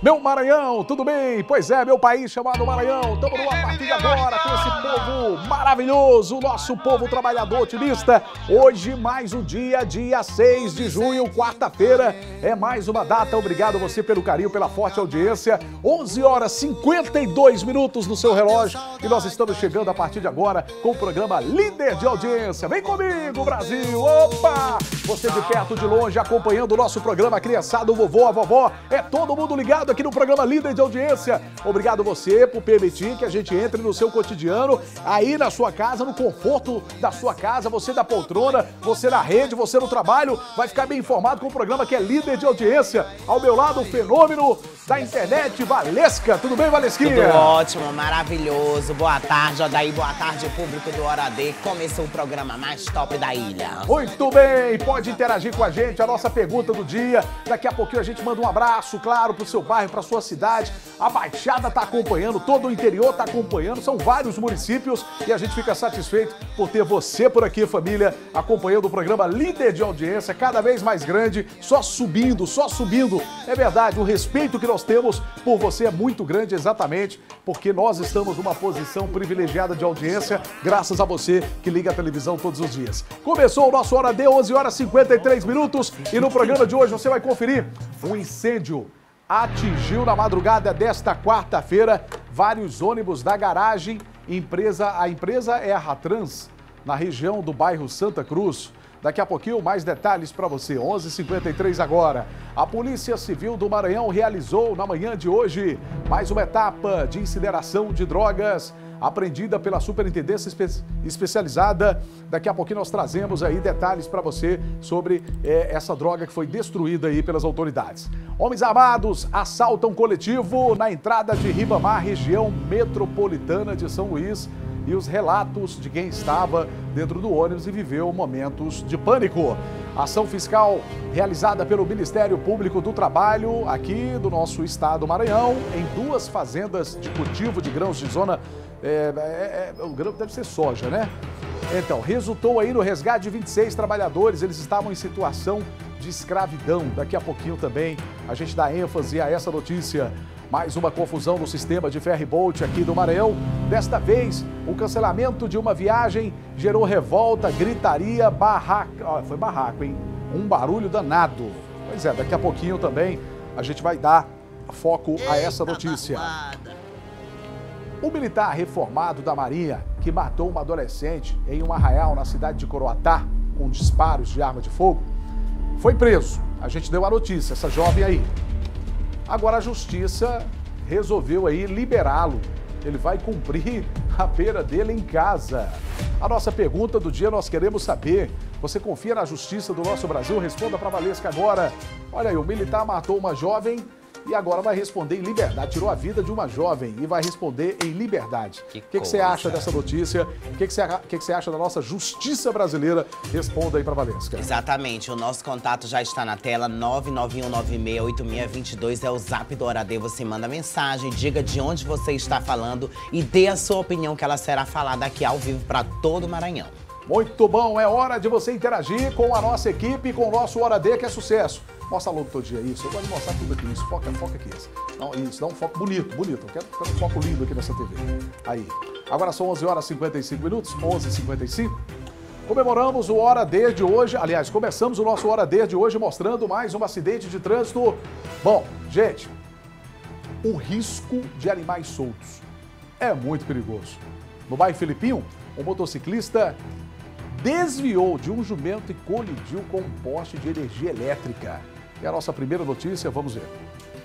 Meu Maranhão, tudo bem? Pois é, meu país chamado Maranhão. Estamos no A Partir de Agora com esse povo maravilhoso, nosso povo trabalhador otimista. Hoje, mais um dia 6 de junho, quarta-feira. É mais uma data. Obrigado você pelo carinho, pela forte audiência. 11 horas 52 minutos no seu relógio. E nós estamos chegando a partir de agora com o programa Líder de Audiência. Vem comigo, Brasil! Opa! Você de perto, de longe, acompanhando o nosso programa, a criançada, o vovô, a vovó. É todo mundo ligado aqui no programa Líder de Audiência. Obrigado você por permitir que a gente entre no seu cotidiano, aí na sua casa, no conforto da sua casa, você da poltrona, você na rede, você no trabalho, vai ficar bem informado com o programa que é Líder de Audiência. Ao meu lado, o fenômeno da internet, Valesca. Tudo bem, Valesquinha? Tudo ótimo, maravilhoso. Boa tarde, Odaí. Boa tarde, público do Hora D. Começou o programa mais top da ilha. Muito bem, pode interagir com a gente, a nossa pergunta do dia. Daqui a pouquinho a gente manda um abraço, claro, pro seu bairro, pra sua cidade. A Baixada tá acompanhando, todo o interior tá acompanhando, são vários municípios e a gente fica satisfeito por ter você por aqui, família, acompanhando o programa Líder de Audiência, cada vez mais grande, só subindo, só subindo. É verdade, o respeito que nós temos por você é muito grande, exatamente, porque nós estamos numa posição privilegiada de audiência, graças a você que liga a televisão todos os dias. Começou o nosso Hora D, 11 horas 53 minutos, e no programa de hoje você vai conferir um incêndio atingiu na madrugada desta quarta-feira vários ônibus da garagem. A empresa é a Ratrans, na região do bairro Santa Cruz. Daqui a pouquinho, mais detalhes para você. 11h53 agora. A Polícia Civil do Maranhão realizou, na manhã de hoje, mais uma etapa de incineração de drogas apreendida pela Superintendência Especializada. Daqui a pouquinho nós trazemos aí detalhes para você sobre essa droga que foi destruída aí pelas autoridades. Homens armados assaltam coletivo na entrada de Ribamar, região metropolitana de São Luís. E os relatos de quem estava dentro do ônibus e viveu momentos de pânico. Ação fiscal realizada pelo Ministério Público do Trabalho aqui do nosso estado Maranhão, em duas fazendas de cultivo de grãos de zona... o grão deve ser soja, né? Então, resultou aí no resgate de 26 trabalhadores, eles estavam em situação de escravidão. Daqui a pouquinho também a gente dá ênfase a essa notícia. Mais uma confusão no sistema de ferry-boat aqui do Maranhão. Desta vez, o cancelamento de uma viagem gerou revolta, gritaria, barraco. Foi barraco, hein? Um barulho danado. Pois é, daqui a pouquinho também a gente vai dar foco a essa notícia. O militar reformado da Marinha, que matou uma adolescente em um arraial na cidade de Coroatá, com disparos de arma de fogo, foi preso. A gente deu a notícia, essa jovem aí. Agora a justiça resolveu aí liberá-lo. Ele vai cumprir a pena dele em casa. A nossa pergunta do dia nós queremos saber: você confia na justiça do nosso Brasil? Responda para a Valesca agora. Olha aí, o militar matou uma jovem e agora vai responder em liberdade. Tirou a vida de uma jovem e vai responder em liberdade. O que você acha dessa notícia? O que você acha da nossa justiça brasileira? Responda aí para a Valesca. Exatamente. O nosso contato já está na tela. 991968622 é o zap do Hora D. Você manda mensagem, diga de onde você está falando e dê a sua opinião, que ela será falada aqui ao vivo para todo o Maranhão. Muito bom, é hora de você interagir com a nossa equipe, com o nosso Hora D, que é sucesso. Mostra logo todo dia isso, eu gosto de mostrar tudo aqui, isso, foca aqui. Não, isso, dá um foco bonito, eu quero um foco lindo aqui nessa TV. Aí, agora são 11 horas e 55 minutos, 11h55. Comemoramos o Hora D de hoje, aliás, começamos o nosso Hora D de hoje mostrando mais um acidente de trânsito. Bom, gente, o risco de animais soltos é muito perigoso. No bairro Filipinho, um motociclista desviou de um jumento e colidiu com um poste de energia elétrica. É a nossa primeira notícia, vamos ver.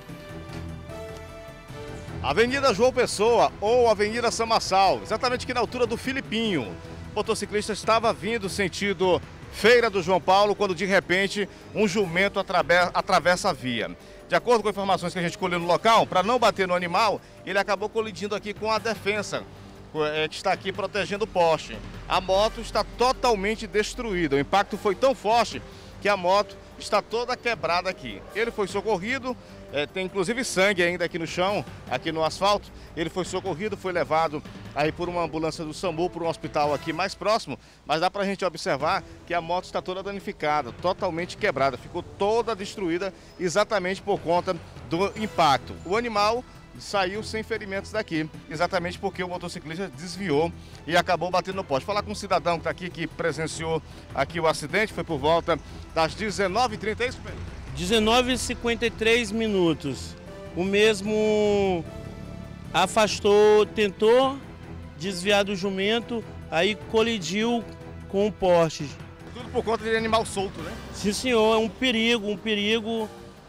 Avenida João Pessoa ou Avenida Samassal, exatamente aqui na altura do Filipinho. O motociclista estava vindo sentido Feira do João Paulo, quando de repente um jumento atravessa a via. De acordo com informações que a gente colheu no local, para não bater no animal, ele acabou colidindo aqui com a defensa, que está aqui protegendo o poste. A moto está totalmente destruída. O impacto foi tão forte que a moto está toda quebrada aqui. Ele foi socorrido, tem inclusive sangue ainda aqui no chão, aqui no asfalto. Ele foi socorrido, foi levado aí por uma ambulância do SAMU, por um hospital aqui mais próximo, mas dá pra gente observar que a moto está toda danificada, totalmente quebrada, ficou toda destruída exatamente por conta do impacto. O animal saiu sem ferimentos daqui, exatamente porque o motociclista desviou e acabou batendo no poste. Falar com um cidadão que está aqui, que presenciou aqui o acidente, foi por volta das 19h30, é isso mesmo? 19h53 minutos. O mesmo afastou, tentou desviar do jumento, aí colidiu com o poste. Tudo por conta de animal solto, né? Sim, senhor, é um perigo,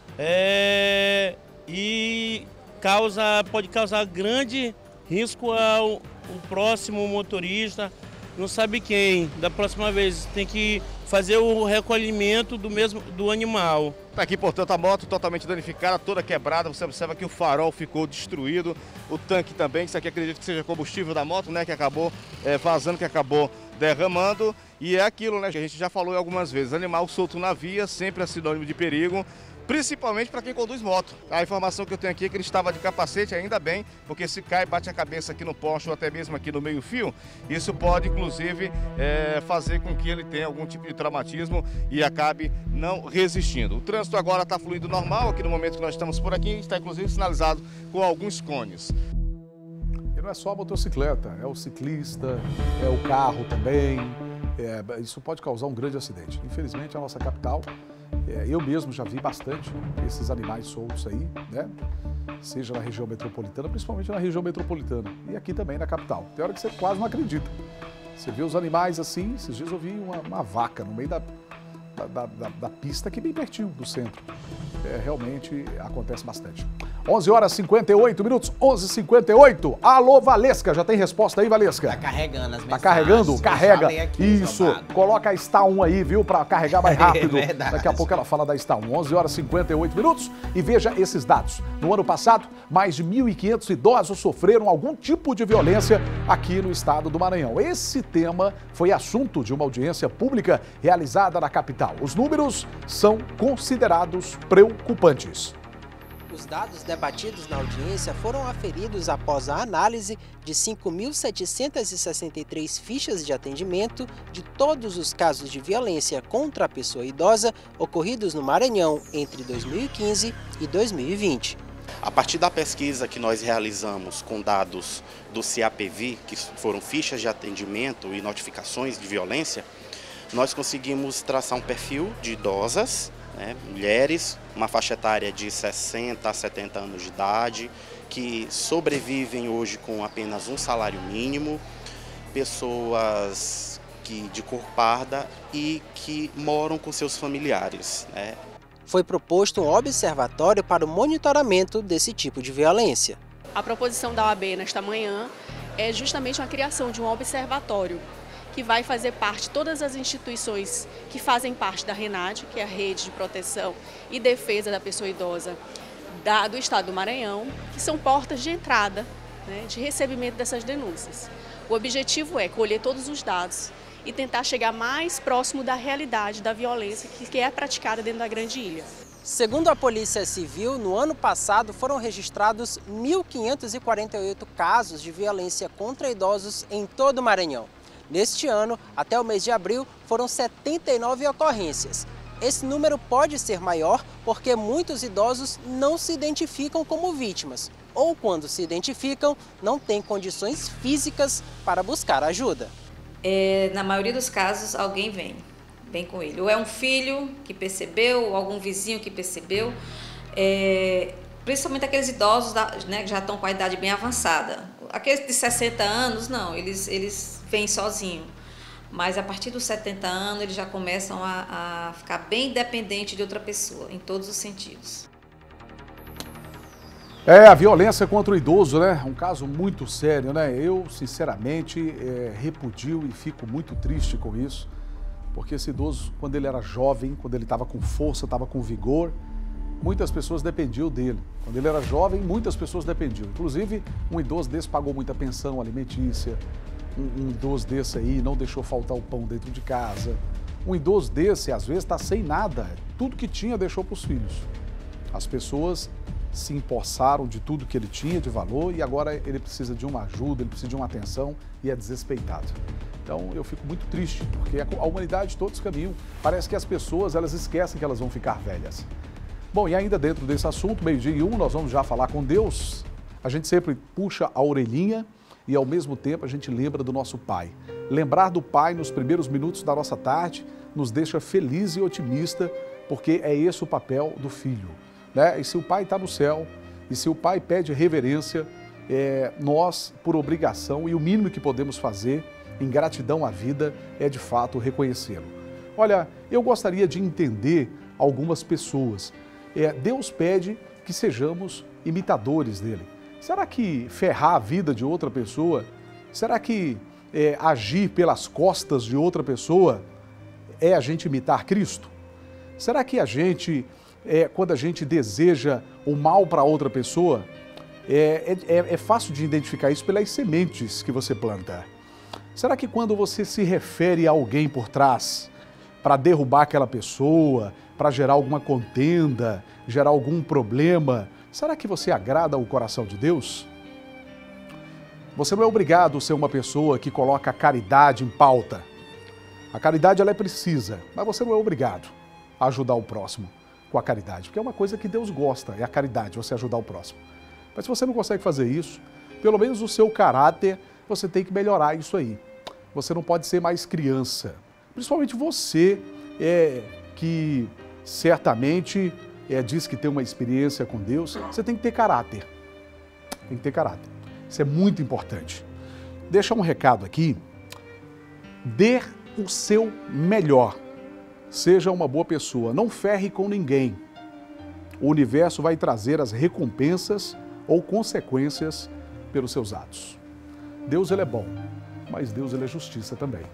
e pode causar grande risco ao próximo motorista, não sabe quem. Da próxima vez tem que fazer o recolhimento do animal. Está aqui, portanto, a moto totalmente danificada, toda quebrada. Você observa que o farol ficou destruído, o tanque também, isso aqui acredito que seja combustível da moto, né, que acabou vazando, que acabou derramando. E é aquilo, né, que a gente já falou algumas vezes, animal solto na via, sempre é sinônimo de perigo, principalmente para quem conduz moto. A informação que eu tenho aqui é que ele estava de capacete, ainda bem, porque se cai, bate a cabeça aqui no poste ou até mesmo aqui no meio-fio, isso pode, inclusive, fazer com que ele tenha algum tipo de traumatismo e acabe não resistindo. O trânsito agora está fluindo normal, aqui no momento que nós estamos por aqui, está inclusive sinalizado com alguns cones. E não é só a motocicleta, é o ciclista, é o carro também. Isso pode causar um grande acidente. Infelizmente, a nossa capital, eu mesmo já vi bastante esses animais soltos aí, né? Seja na região metropolitana, principalmente na região metropolitana. E aqui também na capital. Tem hora que você quase não acredita. Você vê os animais assim, esses dias eu vi uma vaca no meio da pista aqui bem pertinho do centro. Realmente acontece bastante. 11h58, 11h58. Alô, Valesca, já tem resposta aí, Valesca? Tá carregando as mensagens. Tá carregando? Carrega. Isso, Osvaldo. coloca a Star 1 aí, viu, pra carregar mais rápido. É verdade. Daqui a pouco ela fala da Star 1. 11h58. E veja esses dados. No ano passado, mais de 1.500 idosos sofreram algum tipo de violência aqui no estado do Maranhão. Esse tema foi assunto de uma audiência pública realizada na capital. Os números são considerados preocupantes. Os dados debatidos na audiência foram aferidos após a análise de 5.763 fichas de atendimento de todos os casos de violência contra a pessoa idosa ocorridos no Maranhão entre 2015 e 2020. A partir da pesquisa que nós realizamos com dados do CAPV, que foram fichas de atendimento e notificações de violência, nós conseguimos traçar um perfil de idosas, mulheres, uma faixa etária de 60 a 70 anos de idade, que sobrevivem hoje com apenas um salário mínimo, pessoas de cor parda e que moram com seus familiares. Foi proposto um observatório para o monitoramento desse tipo de violência. A proposição da OAB nesta manhã é justamente a criação de um observatório que vai fazer parte de todas as instituições que fazem parte da RENAD, que é a Rede de Proteção e Defesa da Pessoa Idosa do Estado do Maranhão, que são portas de entrada, de recebimento dessas denúncias. O objetivo é colher todos os dados e tentar chegar mais próximo da realidade da violência que é praticada dentro da Grande Ilha. Segundo a Polícia Civil, no ano passado foram registrados 1.548 casos de violência contra idosos em todo o Maranhão. Neste ano, até o mês de abril, foram 79 ocorrências. Esse número pode ser maior porque muitos idosos não se identificam como vítimas ou, quando se identificam, não têm condições físicas para buscar ajuda. Na maioria dos casos, alguém vem com ele. Ou é um filho que percebeu, ou algum vizinho que percebeu. Principalmente aqueles idosos que já estão com a idade bem avançada. Aqueles de 60 anos, não, eles vêm sozinhos. Mas a partir dos 70 anos, eles já começam a ficar bem dependentes de outra pessoa, em todos os sentidos. A violência contra o idoso, né? Um caso muito sério, né? Eu, sinceramente, repudio e fico muito triste com isso. Porque esse idoso, quando ele era jovem, quando ele estava com força, estava com vigor, muitas pessoas dependiam dele. Quando ele era jovem, muitas pessoas dependiam. Inclusive, um idoso desse pagou muita pensão alimentícia. Um idoso desse aí não deixou faltar o pão dentro de casa. Um idoso desse, às vezes, está sem nada. Tudo que tinha deixou para os filhos. As pessoas se empossaram de tudo que ele tinha de valor e agora ele precisa de uma ajuda, ele precisa de uma atenção e é desrespeitado. Então eu fico muito triste, porque a humanidade todos caminham. Parece que as pessoas elas esquecem que elas vão ficar velhas. Bom, e ainda dentro desse assunto, 12:01, nós vamos já falar com Deus. A gente sempre puxa a orelhinha e ao mesmo tempo a gente lembra do nosso Pai. Lembrar do Pai nos primeiros minutos da nossa tarde nos deixa feliz e otimista, porque é esse o papel do filho, né? E se o Pai está no céu, e se o Pai pede reverência, nós, por obrigação, e o mínimo que podemos fazer em gratidão à vida é de fato reconhecê-lo. Olha, eu gostaria de entender algumas pessoas. Deus pede que sejamos imitadores dele. Será que ferrar a vida de outra pessoa, será que agir pelas costas de outra pessoa é a gente imitar Cristo? Será que a gente, quando a gente deseja o mal para outra pessoa, é fácil de identificar isso pelas sementes que você planta? Será que quando você se refere a alguém por trás, para derrubar aquela pessoa, para gerar alguma contenda, gerar algum problema, será que você agrada ao coração de Deus? Você não é obrigado a ser uma pessoa que coloca a caridade em pauta. A caridade ela é precisa, mas você não é obrigado a ajudar o próximo com a caridade, porque é uma coisa que Deus gosta, é a caridade, você ajudar o próximo. Mas se você não consegue fazer isso, pelo menos o seu caráter, você tem que melhorar isso aí. Você não pode ser mais criança. Principalmente você, que certamente diz que tem uma experiência com Deus, você tem que ter caráter. Tem que ter caráter. Isso é muito importante. Deixa um recado aqui. Dê o seu melhor. Seja uma boa pessoa. Não ferre com ninguém. O universo vai trazer as recompensas ou consequências pelos seus atos. Deus ele é bom, mas Deus ele é justiça também.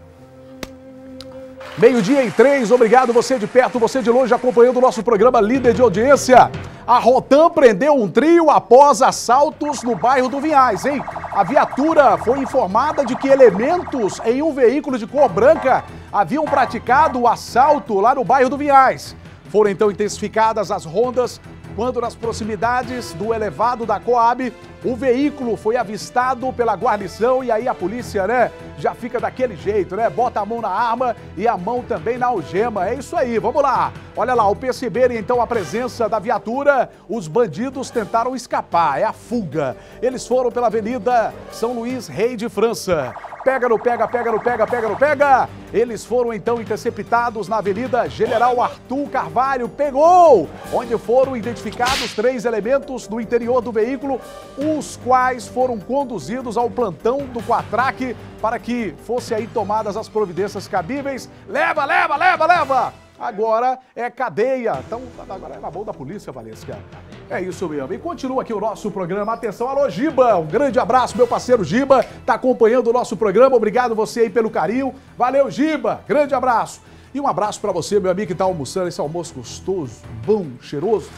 12:03, obrigado você de perto, você de longe acompanhando o nosso programa Líder de Audiência. A Rotam prendeu um trio após assaltos no bairro do Vinhais, hein? A viatura foi informada de que elementos em um veículo de cor branca haviam praticado o assalto lá no bairro do Vinhais. Foram então intensificadas as rondas quando nas proximidades do elevado da Coab, o veículo foi avistado pela guarnição e aí a polícia, né, já fica daquele jeito, né? Bota a mão na arma e a mão também na algema. É isso aí, vamos lá. Olha lá, ao perceberem então a presença da viatura, os bandidos tentaram escapar, é a fuga. Eles foram pela Avenida São Luís, Rei de França. Pega no pega, pega no pega, pega no pega. Eles foram então interceptados na Avenida General Arthur Carvalho. Pegou! Onde foram identificados 3 elementos do interior do veículo, os quais foram conduzidos ao plantão do Quatrac para que fossem aí tomadas as providências cabíveis. Leva, leva, leva, leva! Agora é cadeia. Então, agora é na mão da polícia, Valesca. É isso mesmo. E continua aqui o nosso programa. Atenção, alô, Giba. Um grande abraço, meu parceiro Giba. Tá acompanhando o nosso programa. Obrigado você aí pelo carinho. Valeu, Giba. Grande abraço. E um abraço pra você, meu amigo que tá almoçando esse almoço gostoso, bom, cheiroso.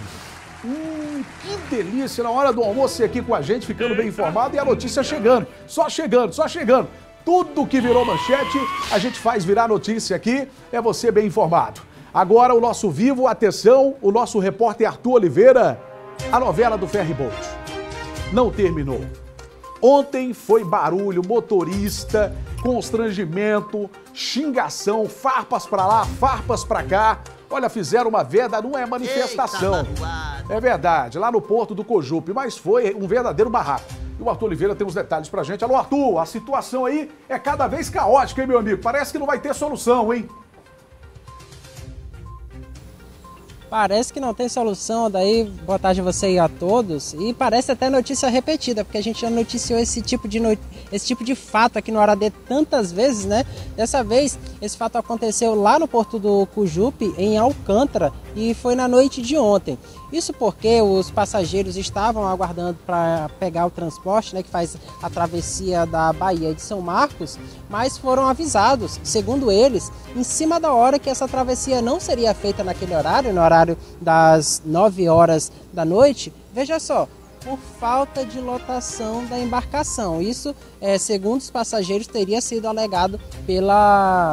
Que delícia. Na hora do almoço aqui com a gente, ficando bem informado e a notícia chegando. Só chegando, só chegando. Tudo que virou manchete, a gente faz virar notícia aqui. É você bem informado. Agora o nosso vivo, atenção, o nosso repórter Arthur Oliveira, a novela do Ferryboat não terminou. Ontem foi barulho, motorista, constrangimento, xingação, farpas pra lá, farpas pra cá. Olha, fizeram uma verdadeira, não é manifestação. É verdade, lá no Porto do Cojupe, mas foi um verdadeiro barraco. E o Arthur Oliveira tem os detalhes pra gente. Alô, Arthur, a situação aí é cada vez caótica, hein, meu amigo? Parece que não vai ter solução, hein? Parece que não tem solução, daí boa tarde a você e a todos. E parece até notícia repetida, porque a gente já noticiou esse tipo de fato aqui no Aradê tantas vezes, né? Dessa vez, esse fato aconteceu lá no Porto do Cojupe, em Alcântara, e foi na noite de ontem. Isso porque os passageiros estavam aguardando para pegar o transporte, né, que faz a travessia da Bahia de São Marcos, mas foram avisados, segundo eles, em cima da hora que essa travessia não seria feita naquele horário, no horário das 9 horas da noite. Veja só, por falta de lotação da embarcação. Isso, segundo os passageiros, teria sido alegado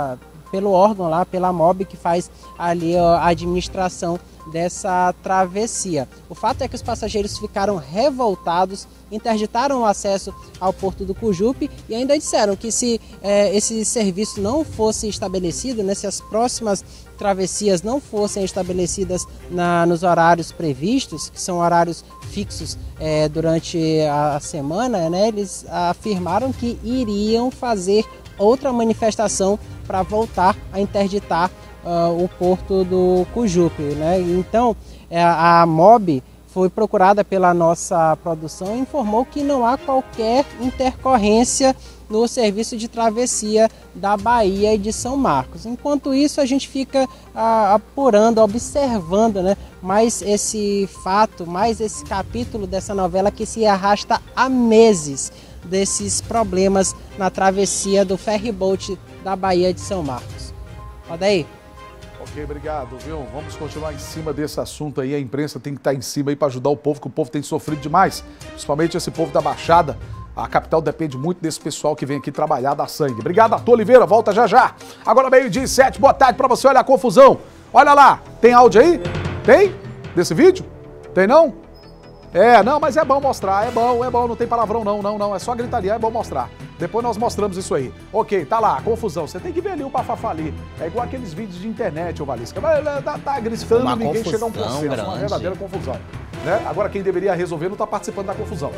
pelo órgão lá, pela MOB, que faz ali a administração dessa travessia. O fato é que os passageiros ficaram revoltados, interditaram o acesso ao Porto do Cujupe e ainda disseram que se esse serviço não fosse estabelecido, né, se as próximas travessias não fossem estabelecidas nos horários previstos, que são horários fixos durante a semana, né, eles afirmaram que iriam fazer outra manifestação para voltar a interditar o Porto do Cujupe, né? Então, a MOB foi procurada pela nossa produção e informou que não há qualquer intercorrência no serviço de travessia da Bahia e de São Marcos. Enquanto isso, a gente fica apurando, observando, né, mais esse fato, mais esse capítulo dessa novela que se arrasta há meses, desses problemas na travessia do ferryboat da Bahia de São Marcos. Roda aí. Ok, obrigado, viu? Vamos continuar em cima desse assunto aí. A imprensa tem que estar em cima aí para ajudar o povo, que o povo tem sofrido demais. Principalmente esse povo da Baixada. A capital depende muito desse pessoal que vem aqui trabalhar, dar sangue. Obrigado, Arthur Oliveira. Volta já já. Agora 12h07. Boa tarde para você. Olha a confusão. Olha lá. Tem áudio aí? Tem? Desse vídeo? Tem não? Não, mas é bom mostrar. É bom. Não tem palavrão não. É só gritaria, é bom mostrar. Depois nós mostramos isso aí. Ok, tá lá, confusão. Você tem que ver ali o bafafá ali. É igual aqueles vídeos de internet, ô Valisca. Tá gritando, uma ninguém chega a um confusão consenso. grande. Uma verdadeira confusão. Né? Agora quem deveria resolver não tá participando da confusão.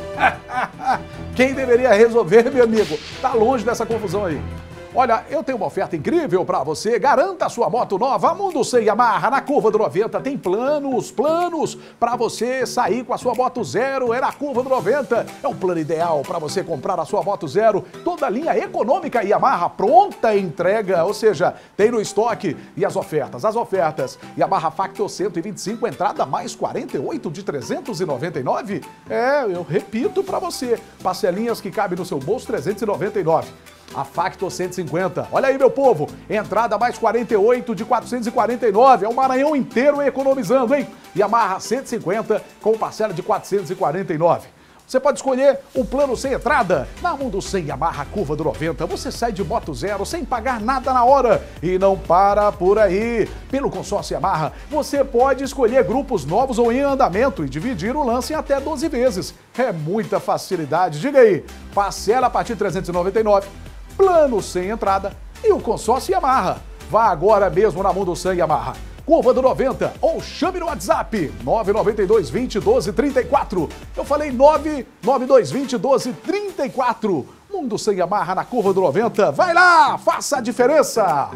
Quem deveria resolver, meu amigo, tá longe dessa confusão aí. Olha, eu tenho uma oferta incrível para você. Garanta a sua moto nova Mundo Sem Yamaha. Na Curva do 90 tem planos para você sair com a sua moto zero. É na Curva do 90. É um plano ideal para você comprar a sua moto zero. Toda a linha econômica Yamaha pronta entrega, ou seja, tem no estoque. E as ofertas? As ofertas. Yamaha Factor 125, entrada mais 48 de 399. Eu repito para você. Parcelinhas que cabem no seu bolso, 399. A Factor 150. Olha aí, meu povo. Entrada mais 48 de 449. É o Maranhão inteiro economizando, hein? Yamaha 150 com parcela de 449. Você pode escolher um plano sem entrada. Na Mundo Sem Yamaha Curva do 90, você sai de moto zero sem pagar nada na hora. E não para por aí. Pelo consórcio Yamaha, você pode escolher grupos novos ou em andamento e dividir o lance em até 12 vezes. É muita facilidade. Diga aí, parcela a partir de 399. Plano sem entrada e o consórcio Yamaha. Vá agora mesmo na Mundo Sem Yamaha. Curva do 90 ou chame no WhatsApp 992 20 12 34. Eu falei 992 20 12 34. Mundo Sem Yamaha na Curva do 90. Vai lá, faça a diferença.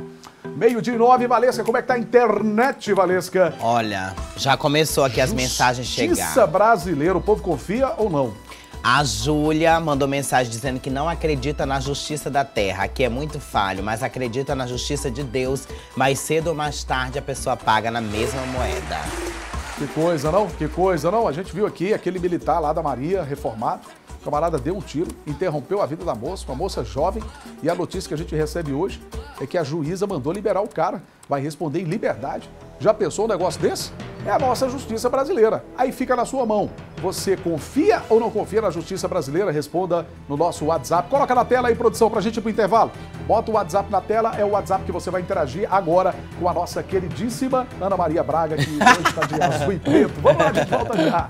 12h09, Valesca, como é que tá a internet, Valesca? Olha, já começou aqui as mensagens chegar. Justiça brasileira, o povo confia ou não? A Júlia mandou mensagem dizendo que não acredita na justiça da terra, que é muito falho, mas acredita na justiça de Deus. Mais cedo ou mais tarde a pessoa paga na mesma moeda. Que coisa, não? Que coisa, não? A gente viu aqui aquele militar lá da Maria, reformado. O camarada deu um tiro, interrompeu a vida da moça, uma moça jovem. E a notícia que a gente recebe hoje é que a juíza mandou liberar o cara. Vai responder em liberdade. Já pensou um negócio desse? É a nossa justiça brasileira. Aí fica na sua mão. Você confia ou não confia na justiça brasileira? Responda no nosso WhatsApp. Coloca na tela aí, produção, pra gente ir pro intervalo. Bota o WhatsApp na tela, é o WhatsApp que você vai interagir agora com a nossa queridíssima Ana Maria Braga, que hoje está de azul e preto. Vamos lá, a gente volta já.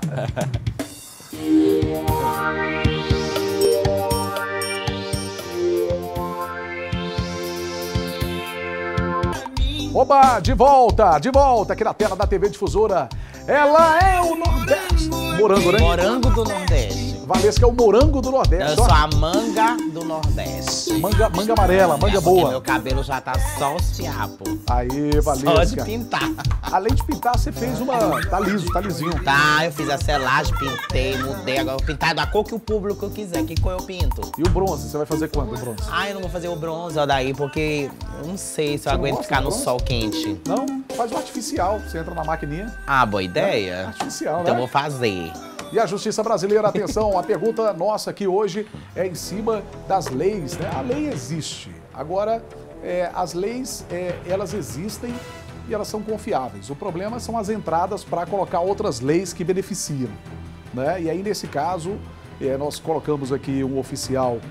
Oba, de volta aqui na tela da TV Difusora. Ela é o Nordeste. Morango, né? Morango do Nordeste. Valesca é o morango do Nordeste. Eu sou a manga do Nordeste. Manga amarela, manga boa. Meu cabelo já tá só os fiapos. Aí, Valesca. Só de pintar. Além de pintar, você fez uma... Tá liso, tá lisinho. Tá, eu fiz a selagem, pintei, mudei. Agora eu vou pintar da cor que o público quiser. Que cor eu pinto? E o bronze? Você vai fazer quando, o bronze? Ah, eu não vou fazer o bronze, ó, daí, porque eu não sei se eu aguento ficar no sol quente. Não, faz o artificial. Você entra na maquininha. Ah, boa ideia. É artificial, então né? eu vou fazer. E a Justiça Brasileira, atenção, a pergunta nossa aqui hoje é em cima das leis, né? A lei existe. Agora, as leis, elas existem e elas são confiáveis. O problema são as entradas para colocar outras leis que beneficiam, né? E aí, nesse caso, nós colocamos aqui um oficial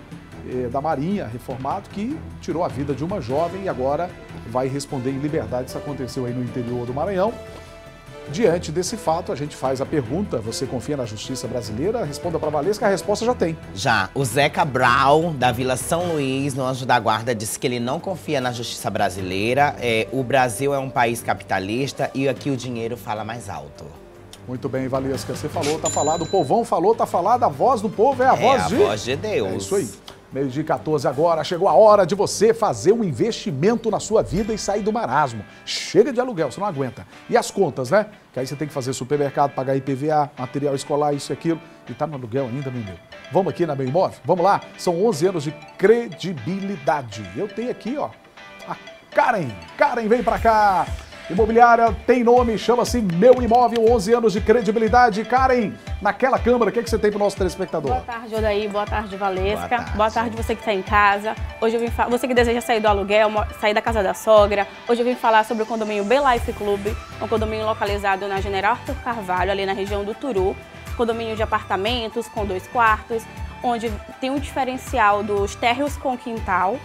da Marinha, reformado, que tirou a vida de uma jovem e agora vai responder em liberdade. Isso aconteceu aí no interior do Maranhão. Diante desse fato, a gente faz a pergunta: você confia na justiça brasileira? Responda para a Valesca, a resposta já tem. Já. O Zeca Brau, da Vila São Luís, no Anjo da Guarda, disse que ele não confia na justiça brasileira. O Brasil é um país capitalista e aqui o dinheiro fala mais alto. Muito bem, Valesca, você falou, tá falado, o povão falou, tá falado, a voz do povo é a voz de... voz de Deus. É isso aí. 12h14 agora, chegou a hora de você fazer um investimento na sua vida e sair do marasmo. Chega de aluguel, você não aguenta. E as contas, né? Que aí você tem que fazer supermercado, pagar IPVA, material escolar, isso e aquilo. E tá no aluguel ainda, meu Deus. Vamos aqui na Meu Imóvel? Vamos lá? São 11 anos de credibilidade. Eu tenho aqui, ó, a Karen. Karen, vem pra cá. Imobiliária tem nome, chama-se Meu Imóvel, 11 anos de credibilidade. Karen, naquela câmera, o que você tem para o nosso telespectador? Boa tarde, Odaí. Boa tarde, Valesca. Boa tarde você que está em casa. Hoje eu vim você que deseja sair do aluguel, sair da casa da sogra. Hoje eu vim falar sobre o condomínio B-Life Club, um condomínio localizado na General Arthur Carvalho, ali na região do Turu. Condomínio de apartamentos com 2 quartos, onde tem um diferencial dos térreos com quintal,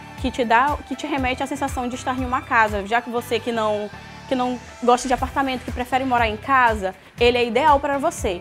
que te remete à sensação de estar em uma casa, já que você que não gosta de apartamento, que prefere morar em casa, ele é ideal para você.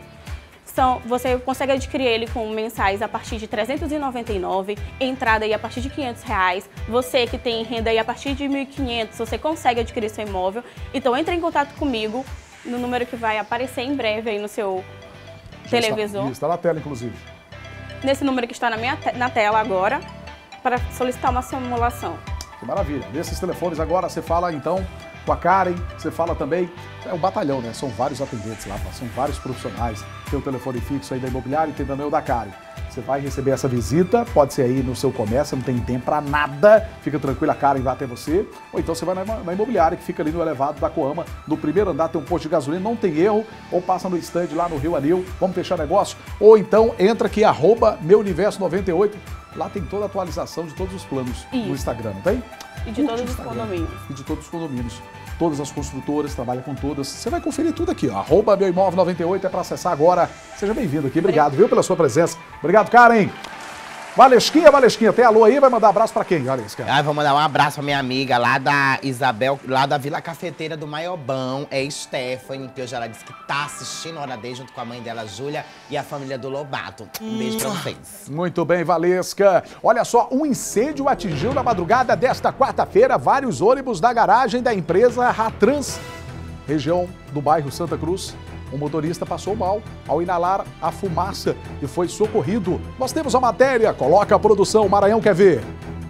Você consegue adquirir ele com mensais a partir de R$ 399, entrada aí a partir de R$ 500. Você que tem renda aí a partir de R$ 1.500, você consegue adquirir seu imóvel. Então entre em contato comigo no número que vai aparecer em breve aí no seu televisor. Está na tela, inclusive. Nesse número que está na tela agora, para solicitar uma simulação. Que maravilha. Nesses telefones agora você fala então com a Karen, você fala também, é um batalhão, né? São vários atendentes lá, são vários profissionais. Tem o telefone fixo aí da imobiliária e tem também o da Karen. Você vai receber essa visita, pode ser aí no seu comércio, não tem tempo para nada, fica tranquilo, a Karen vai até você. Ou então você vai na imobiliária, que fica ali no elevado da Coama, no primeiro andar tem um posto de gasolina, não tem erro, ou passa no stand lá no Rio Anil, vamos fechar negócio, ou então entra aqui, @meuuniverso98, lá tem toda a atualização de todos os planos no Instagram, não tem? E de todos os condomínios. E de todos os condomínios. Todas as construtoras, trabalha com todas. Você vai conferir tudo aqui, ó. @meuimóvel98 é para acessar agora. Seja bem-vindo aqui. Obrigado, viu, pela sua presença. Obrigado, Karen. Valesquinha, tem alô aí? Vai mandar abraço pra quem, Valesca? Vou mandar um abraço pra minha amiga lá da Isabel, lá da Vila Cafeteira do Maiobão, é Stephanie, que hoje ela disse que tá assistindo Hora D junto com a mãe dela, Júlia, e a família do Lobato. Um beijo pra vocês. Muito bem, Valesca. Olha só, um incêndio atingiu na madrugada desta quarta-feira vários ônibus da garagem da empresa Ratrans, região do bairro Santa Cruz. O motorista passou mal ao inalar a fumaça e foi socorrido. Nós temos a matéria, coloca a produção, o Maranhão quer ver.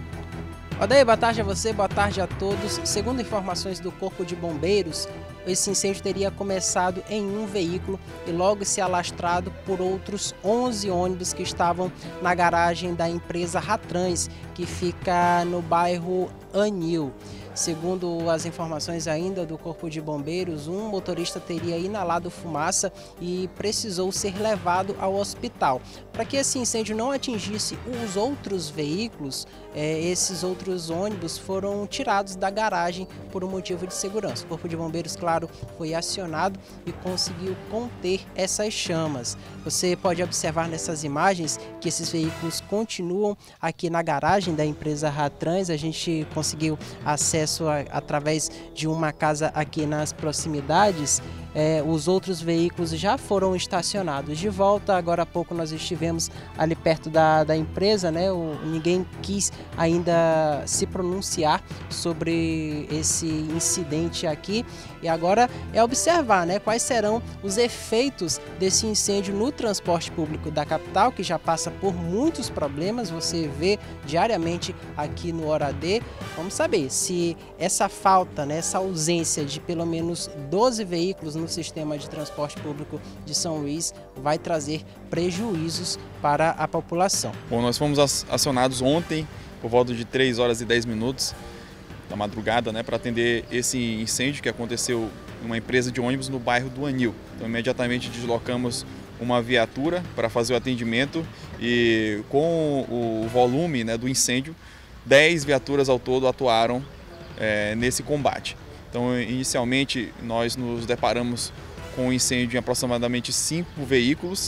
Odaí, boa tarde a você, boa tarde a todos. Segundo informações do Corpo de Bombeiros, esse incêndio teria começado em um veículo e logo se alastrado por outros 11 ônibus que estavam na garagem da empresa Ratrans, que fica no bairro Anil. Segundo as informações ainda do Corpo de Bombeiros, um motorista teria inalado fumaça e precisou ser levado ao hospital. Para que esse incêndio não atingisse os outros veículos, esses outros ônibus foram tirados da garagem por um motivo de segurança. O Corpo de Bombeiros, claro, foi acionado e conseguiu conter essas chamas. Você pode observar nessas imagens que esses veículos continuam aqui na garagem da empresa Ratrans. A gente conseguiu acesso através de uma casa aqui nas proximidades. Os outros veículos já foram estacionados de volta. Agora há pouco nós estivemos ali perto da empresa, né? Ninguém quis ainda se pronunciar sobre esse incidente aqui. E agora é observar, né, quais serão os efeitos desse incêndio no transporte público da capital, que já passa por muitos problemas. Você vê diariamente aqui no Hora D. Vamos saber se essa falta, né, essa ausência de pelo menos 12 veículos no sistema de transporte público de São Luís vai trazer prejuízos para a população. Bom, nós fomos acionados ontem por volta de 3h10 da madrugada, né, para atender esse incêndio que aconteceu em uma empresa de ônibus no bairro do Anil. Então, imediatamente deslocamos uma viatura para fazer o atendimento e com o volume, né, do incêndio, 10 viaturas ao todo atuaram nesse combate. Então, inicialmente, nós nos deparamos com um incêndio em aproximadamente 5 veículos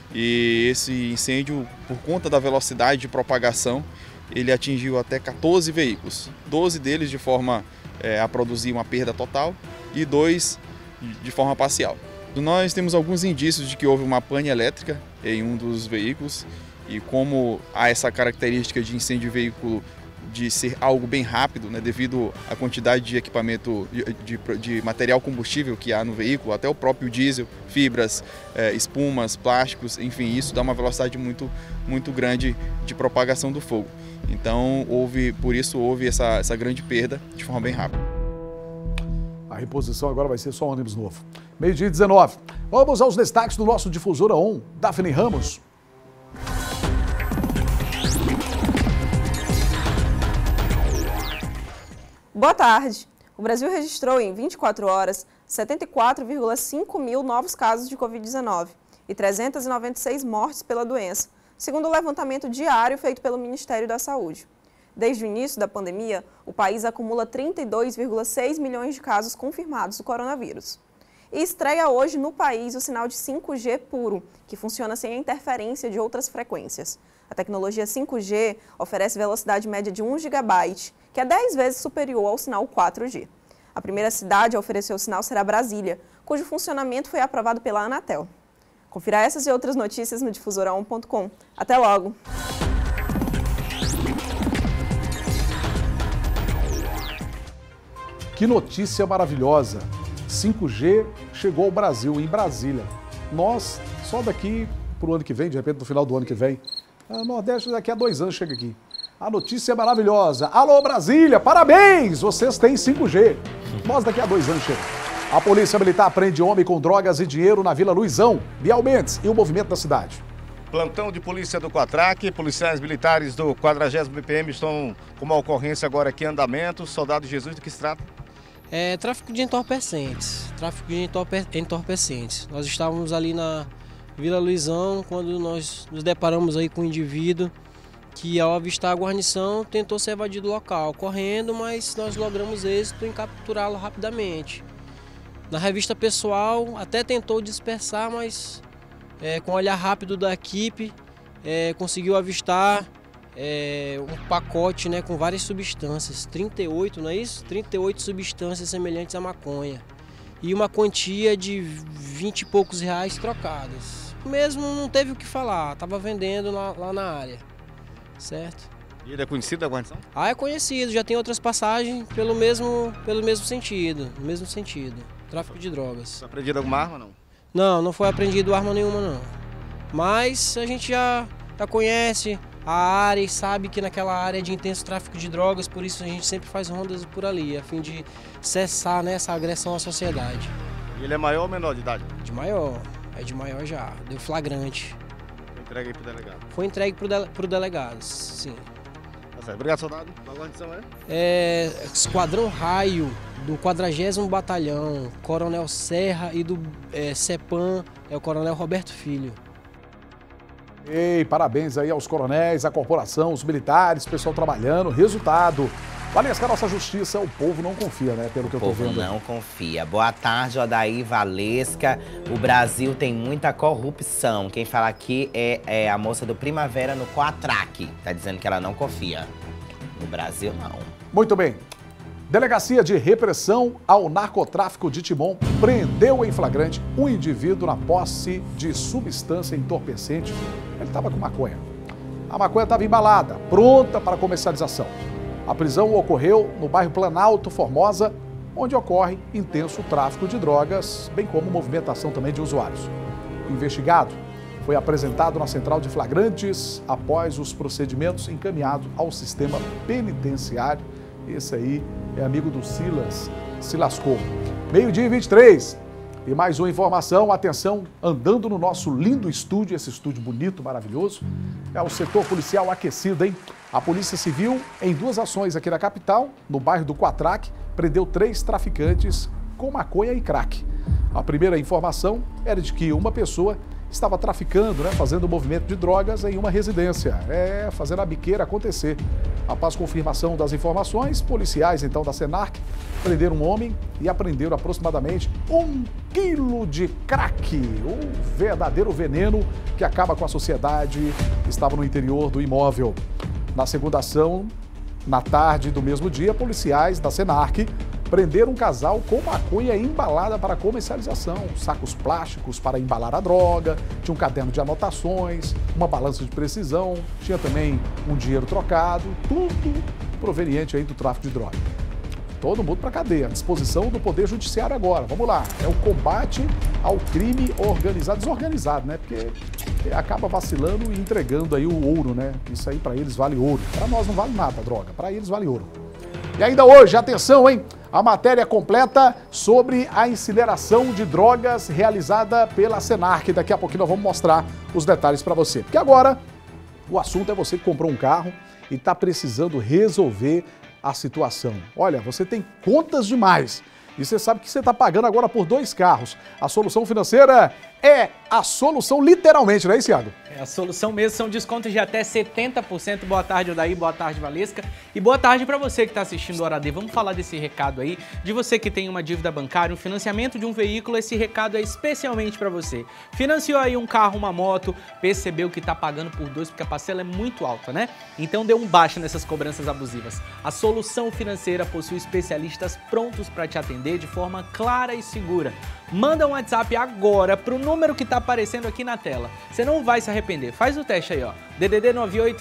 E esse incêndio, por conta da velocidade de propagação, ele atingiu até 14 veículos. 12 deles de forma a produzir uma perda total e 2 de forma parcial. Nós temos alguns indícios de que houve uma pane elétrica em um dos veículos e como há essa característica de incêndio de veículo de ser algo bem rápido, né, devido à quantidade de equipamento, de material combustível que há no veículo, até o próprio diesel, fibras, espumas, plásticos, enfim, isso dá uma velocidade muito grande de propagação do fogo. Então, por isso houve essa grande perda de forma bem rápida. A reposição agora vai ser só um ônibus novo. 12h19. Vamos aos destaques do nosso Difusora ON, Daphne Ramos. Boa tarde. O Brasil registrou em 24 horas 74,5 mil novos casos de Covid-19 e 396 mortes pela doença, segundo o levantamento diário feito pelo Ministério da Saúde. Desde o início da pandemia, o país acumula 32,6 milhões de casos confirmados do coronavírus. E estreia hoje no país o sinal de 5G puro, que funciona sem a interferência de outras frequências. A tecnologia 5G oferece velocidade média de 1 GB, que é 10 vezes superior ao sinal 4G. A primeira cidade a oferecer o sinal será Brasília, cujo funcionamento foi aprovado pela Anatel. Confira essas e outras notícias no difusoraon.com. Até logo! Que notícia maravilhosa! 5G chegou ao Brasil, em Brasília. Nós, só daqui para o ano que vem, de repente no final do ano que vem, a Nordeste daqui a 2 anos chega aqui. A notícia é maravilhosa. Alô Brasília, parabéns! Vocês têm 5G. Nós daqui a 2 anos chegamos. A Polícia Militar prende homem com drogas e dinheiro na Vila Luizão, Bial Mendes, e o movimento da cidade. Plantão de polícia do Quatraque, policiais militares do 40º BPM estão com uma ocorrência agora aqui em andamento. Soldado Jesus, do que se trata? É tráfico de entorpecentes. Nós estávamos ali na Vila Luizão quando nós nos deparamos aí com um indivíduo que, ao avistar a guarnição, tentou se evadir do local, correndo, mas nós logramos êxito em capturá-lo rapidamente. Na revista pessoal, até tentou dispersar, mas com o olhar rápido da equipe, conseguiu avistar um pacote, né, com várias substâncias, 38, não é isso? 38 substâncias semelhantes à maconha. E uma quantia de 20 e poucos reais trocadas. Mesmo não teve o que falar, estava vendendo lá na área, certo? E ele é conhecido da guarnição? É conhecido, já tem outras passagens pelo mesmo sentido, no mesmo sentido. Tráfico de drogas. Foi apreendido alguma arma, não? Não foi apreendido arma nenhuma, não. Mas a gente já conhece a área e sabe que naquela área é de intenso tráfico de drogas, por isso a gente sempre faz rondas por ali, a fim de cessar, né, essa agressão à sociedade. E ele é maior ou menor de idade? De maior, de maior já, deu flagrante. Foi entregue aí pro delegado? Foi entregue pro delegado, sim. Tá certo. Obrigado, soldado. Qual a guarnição Esquadrão Raio, do 40º Batalhão, Coronel Serra, e do CEPAM, é o Coronel Roberto Filho. Ei, parabéns aí aos coronéis, à corporação, os militares, pessoal trabalhando, resultado. Valesca, a nossa justiça, o povo não confia, né, pelo que eu tô vendo. O povo não confia. Boa tarde, Odair, Valesca. O Brasil tem muita corrupção. Quem fala aqui é a moça do Primavera no Quatraque. Tá dizendo que ela não confia. No Brasil, não. Muito bem. Delegacia de Repressão ao Narcotráfico de Timon prendeu em flagrante um indivíduo na posse de substância entorpecente. Ele estava com maconha. A maconha estava embalada, pronta para comercialização. A prisão ocorreu no bairro Planalto Formosa, onde ocorre intenso tráfico de drogas, bem como movimentação também de usuários. O investigado foi apresentado na central de flagrantes após os procedimentos encaminhados ao sistema penitenciário. Esse aí é amigo do Silas, se lascou. 12h23. E mais uma informação, atenção, andando no nosso lindo estúdio, esse estúdio bonito, maravilhoso, é o setor policial aquecido, hein? A Polícia Civil, em 2 ações aqui na capital, no bairro do Quatraque, prendeu 3 traficantes com maconha e crack. A primeira informação era de que uma pessoa estava traficando, né, fazendo movimento de drogas em uma residência, fazendo a biqueira acontecer. Após confirmação das informações, policiais então da Senarc prenderam um homem e apreenderam aproximadamente 1 quilo de crack, o verdadeiro veneno que acaba com a sociedade, estava no interior do imóvel. Na segunda ação, na tarde do mesmo dia, policiais da Senarc prenderam um casal com maconha embalada para comercialização, sacos plásticos para embalar a droga, tinha um caderno de anotações, uma balança de precisão, tinha também um dinheiro trocado, tudo proveniente aí do tráfico de droga. Todo mundo para cadeia, à disposição do Poder Judiciário agora. Vamos lá, é o combate ao crime organizado, desorganizado, né? Porque acaba vacilando e entregando aí o ouro, né? Isso aí para eles vale ouro. Para nós não vale nada a droga, para eles vale ouro. E ainda hoje, atenção, hein? A matéria completa sobre a incineração de drogas realizada pela Senarc. Daqui a pouquinho nós vamos mostrar os detalhes para você. Porque agora o assunto é você que comprou um carro e está precisando resolver a situação. Olha, você tem contas demais e você sabe que você está pagando agora por 2 carros. A solução financeira é a solução literalmente, não é isso, Iago? É a solução mesmo, são descontos de até 70%. Boa tarde, Odaí, boa tarde, Valesca. E boa tarde para você que está assistindo o Hora D. Vamos falar desse recado aí, de você que tem uma dívida bancária, um financiamento de um veículo, esse recado é especialmente para você. Financiou aí um carro, uma moto, percebeu que está pagando por 2 porque a parcela é muito alta, né? Então dê um baixo nessas cobranças abusivas. A solução financeira possui especialistas prontos para te atender de forma clara e segura. Manda um WhatsApp agora pro número que tá aparecendo aqui na tela. Você não vai se arrepender. Faz o teste aí, ó. DDD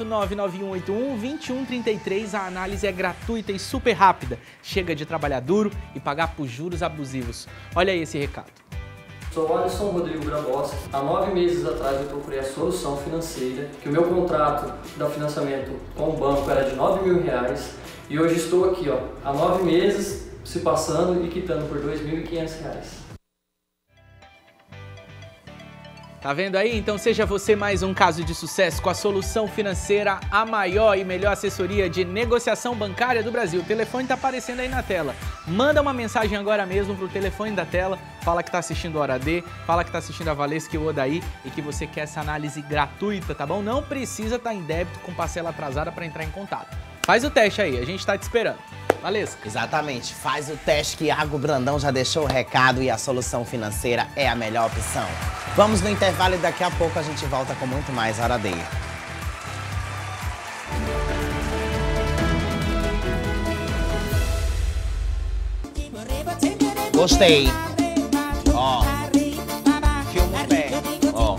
98991812133. A análise é gratuita e super rápida. Chega de trabalhar duro e pagar por juros abusivos. Olha aí esse recado. Sou Alisson Rodrigo Gramboschi. Há 9 meses atrás eu procurei a solução financeira, que o meu contrato de financiamento com o banco era de R$9.000 e hoje estou aqui, ó, há 9 meses se passando e quitando por R$2.500. Tá vendo aí? Então seja você mais um caso de sucesso com a Solução Financeira, a maior e melhor assessoria de negociação bancária do Brasil. O telefone tá aparecendo aí na tela. Manda uma mensagem agora mesmo pro telefone da tela, fala que tá assistindo o Hora D, fala que tá assistindo a Valesca e o Odaí e que você quer essa análise gratuita, tá bom? Não precisa estar em débito com parcela atrasada para entrar em contato. Faz o teste aí, a gente tá te esperando. Valesca? Exatamente, faz o teste que Iago Brandão já deixou o recado e a Solução Financeira é a melhor opção. Vamos no intervalo e daqui a pouco a gente volta com muito mais Hora D. Gostei. Ó. Filma o pé. Ó.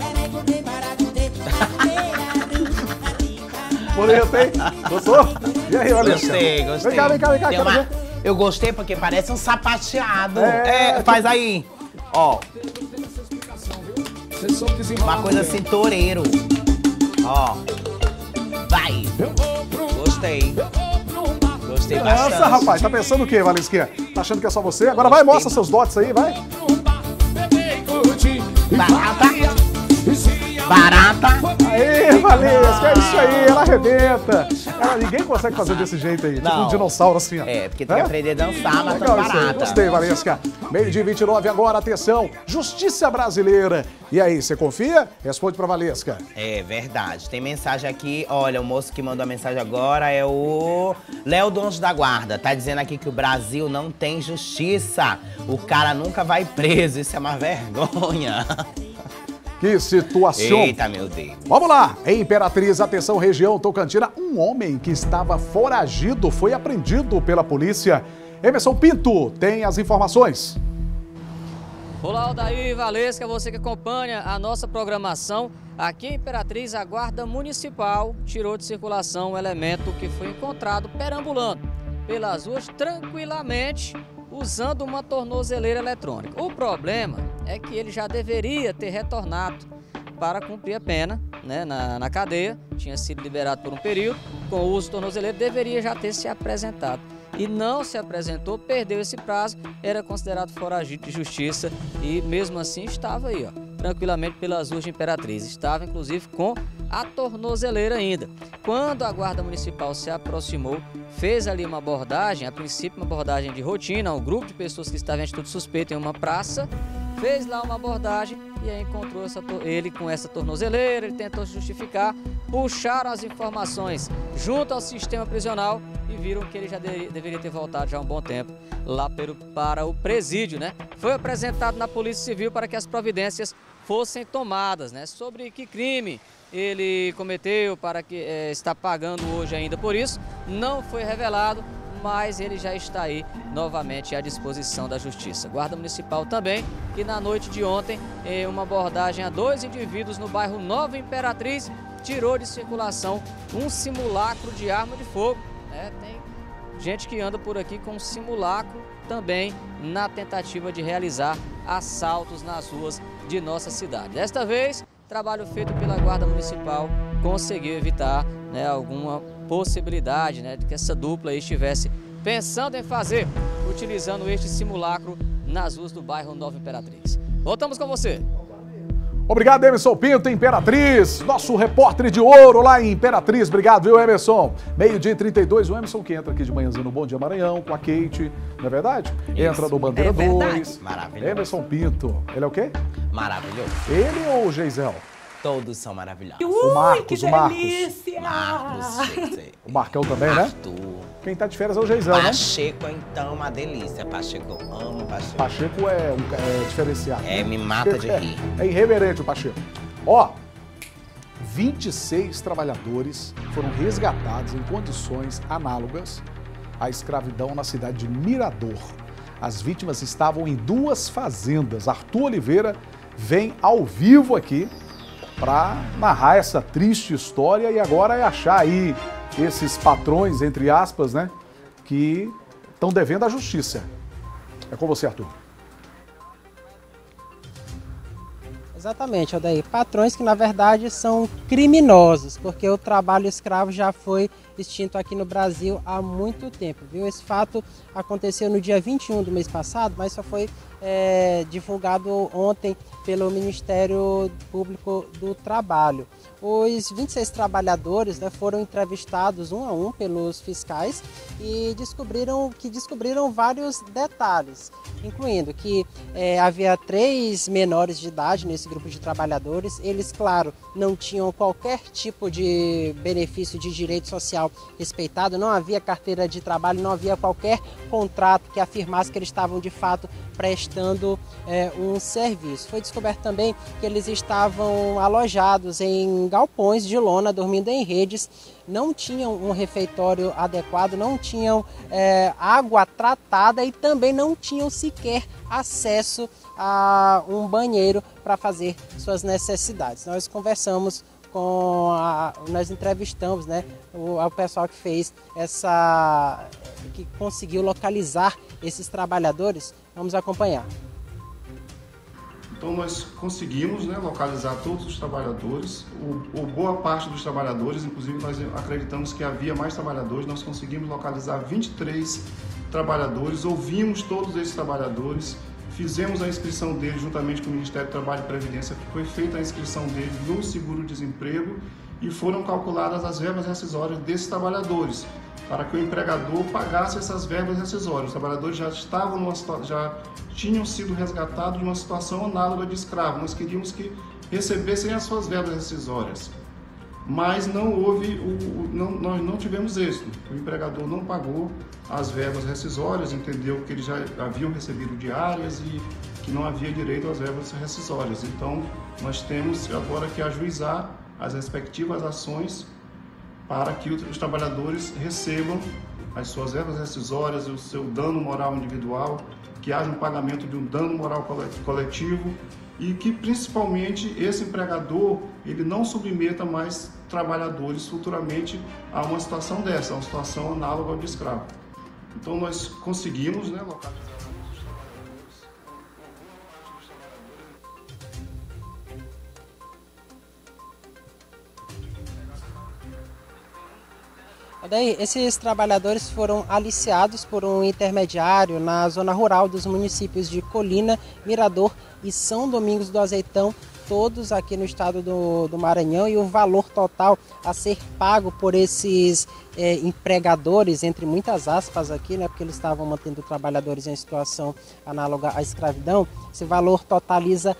Bonito, hein? Gostou? E aí, Valesca? Gostei. Vem cá. Quero ver. Eu gostei porque parece um sapateado. Faz aí. Ó. Uma coisa assim, toureiro. Ó. Vai. Gostei. Gostei bastante. Nossa, rapaz, tá pensando o quê, Valesquinha? Tá achando que é só você? Agora vai, mostra seus dotes aí, vai. Barata. Aê, Valesca, é isso aí, ela arrebenta. Ninguém consegue fazer desse jeito aí, tipo um dinossauro assim, ó. É, porque tem que aprender a dançar, mas legal, barata. Gostei, Valesca. 12h29 agora, atenção, Justiça Brasileira. E aí, você confia? Responde pra Valesca. É verdade. Tem mensagem aqui, olha, o moço que mandou a mensagem agora é o Léo do Anjo da Guarda. Tá dizendo aqui que o Brasil não tem justiça. O cara nunca vai preso, isso é uma vergonha. Que situação. Eita, meu Deus. Vamos lá. Em Imperatriz, atenção, região Tocantina, um homem que estava foragido foi apreendido pela polícia. Emerson Pinto tem as informações. Olá, Odaí e Valesca, você que acompanha a nossa programação. Aqui em Imperatriz, a Guarda Municipal tirou de circulação um elemento que foi encontrado perambulando pelas ruas tranquilamente, usando uma tornozeleira eletrônica. O problema é que ele já deveria ter retornado para cumprir a pena, né, na cadeia, tinha sido liberado por um período, com o uso do tornozeleiro, deveria já ter se apresentado. E não se apresentou, perdeu esse prazo, era considerado foragido de justiça e mesmo assim estava aí, ó, tranquilamente pelas ruas de Imperatriz. Estava inclusive com a tornozeleira ainda. Quando a Guarda Municipal se aproximou, fez ali uma abordagem, a princípio uma abordagem de rotina, um grupo de pessoas que estavam em atitude suspeita em uma praça, fez lá uma abordagem e aí encontrou ele com essa tornozeleira, ele tentou se justificar, puxaram as informações junto ao sistema prisional e viram que ele já deveria ter voltado já há um bom tempo lá para o presídio, né? Foi apresentado na Polícia Civil para que as providências fossem tomadas, né? Sobre que crime ele cometeu, para que está pagando hoje ainda por isso, não foi revelado, mas ele já está aí novamente à disposição da Justiça. Guarda Municipal também, que na noite de ontem, uma abordagem a 2 indivíduos no bairro Nova Imperatriz, tirou de circulação um simulacro de arma de fogo. Tem gente que anda por aqui com um simulacro também na tentativa de realizar assaltos nas ruas de nossa cidade. Desta vez, trabalho feito pela Guarda Municipal conseguiu evitar, né, alguma possibilidade, né, de que essa dupla aí estivesse pensando em fazer, utilizando este simulacro nas ruas do bairro Nova Imperatriz. Voltamos com você. Obrigado, Emerson Pinto, Imperatriz, nosso repórter de ouro lá em Imperatriz. Obrigado, viu, Emerson? 12h32, o Emerson que entra aqui de manhãzinho no Bom Dia Maranhão com a Kate, não é verdade? Isso. Entra no Bandeira 2. Maravilhoso. Emerson Pinto, ele é o quê? Maravilhoso. Ele ou o Geisel? Todos são maravilhosos. O Marcos, que o Marcos. delícia! O Marcão também, Arthur. né? Quem tá de férias é o Geisel, né? Pacheco, então, uma delícia. Pacheco, eu amo Pacheco. Pacheco é diferenciado. Me mata de rir. É irreverente o Pacheco. Ó, 26 trabalhadores foram resgatados em condições análogas à escravidão na cidade de Mirador. As vítimas estavam em 2 fazendas. Arthur Oliveira vem ao vivo aqui para narrar essa triste história e agora é achar aí esses patrões, entre aspas, né, que estão devendo à justiça. É com você, Arthur. Exatamente, Odair. Patrões que, na verdade, são criminosos, porque o trabalho escravo já foi extinto aqui no Brasil há muito tempo, viu? Esse fato aconteceu no dia 21 do mês passado, mas só foi divulgado ontem pelo Ministério Público do Trabalho. Os 26 trabalhadores, né, foram entrevistados um a um pelos fiscais e descobriram vários detalhes, incluindo que havia 3 menores de idade nesse grupo de trabalhadores. Eles, claro, não tinham qualquer tipo de benefício de direito social respeitado, não havia carteira de trabalho, não havia qualquer contrato que afirmasse que eles estavam de fato prestando um serviço. Foi descoberto também que eles estavam alojados em galpões de lona, dormindo em redes, não tinham um refeitório adequado, não tinham água tratada e também não tinham sequer acesso a um banheiro para fazer suas necessidades. Nós conversamos nós entrevistamos, né, o pessoal que fez que conseguiu localizar esses trabalhadores. Vamos acompanhar. Então nós conseguimos, né, localizar todos os trabalhadores, boa parte dos trabalhadores, inclusive nós acreditamos que havia mais trabalhadores, nós conseguimos localizar 23 trabalhadores, ouvimos todos esses trabalhadores, fizemos a inscrição deles juntamente com o Ministério do Trabalho e Previdência, foi feita a inscrição deles no seguro-desemprego e foram calculadas as verbas rescisórias desses trabalhadores, para que o empregador pagasse essas verbas rescisórias. Os trabalhadores já tinham sido resgatados de uma situação análoga de escravo. Nós queríamos que recebessem as suas verbas rescisórias, mas nós não tivemos êxito. O empregador não pagou as verbas rescisórias, entendeu que eles já haviam recebido diárias e que não havia direito às verbas rescisórias. Então, nós temos agora que ajuizar as respectivas ações para que os trabalhadores recebam as suas verbas rescisórias, o seu dano moral individual, que haja um pagamento de um dano moral coletivo e que, principalmente, esse empregador ele não submeta mais trabalhadores futuramente a uma situação dessa, a uma situação análoga ao de escravo. Então, nós conseguimos, né, localizar os trabalhadores. Daí, esses trabalhadores foram aliciados por um intermediário na zona rural dos municípios de Colina, Mirador e São Domingos do Azeitão, todos aqui no estado do Maranhão, e o valor total a ser pago por esses empregadores, entre muitas aspas aqui, né, porque eles estavam mantendo trabalhadores em situação análoga à escravidão, esse valor totaliza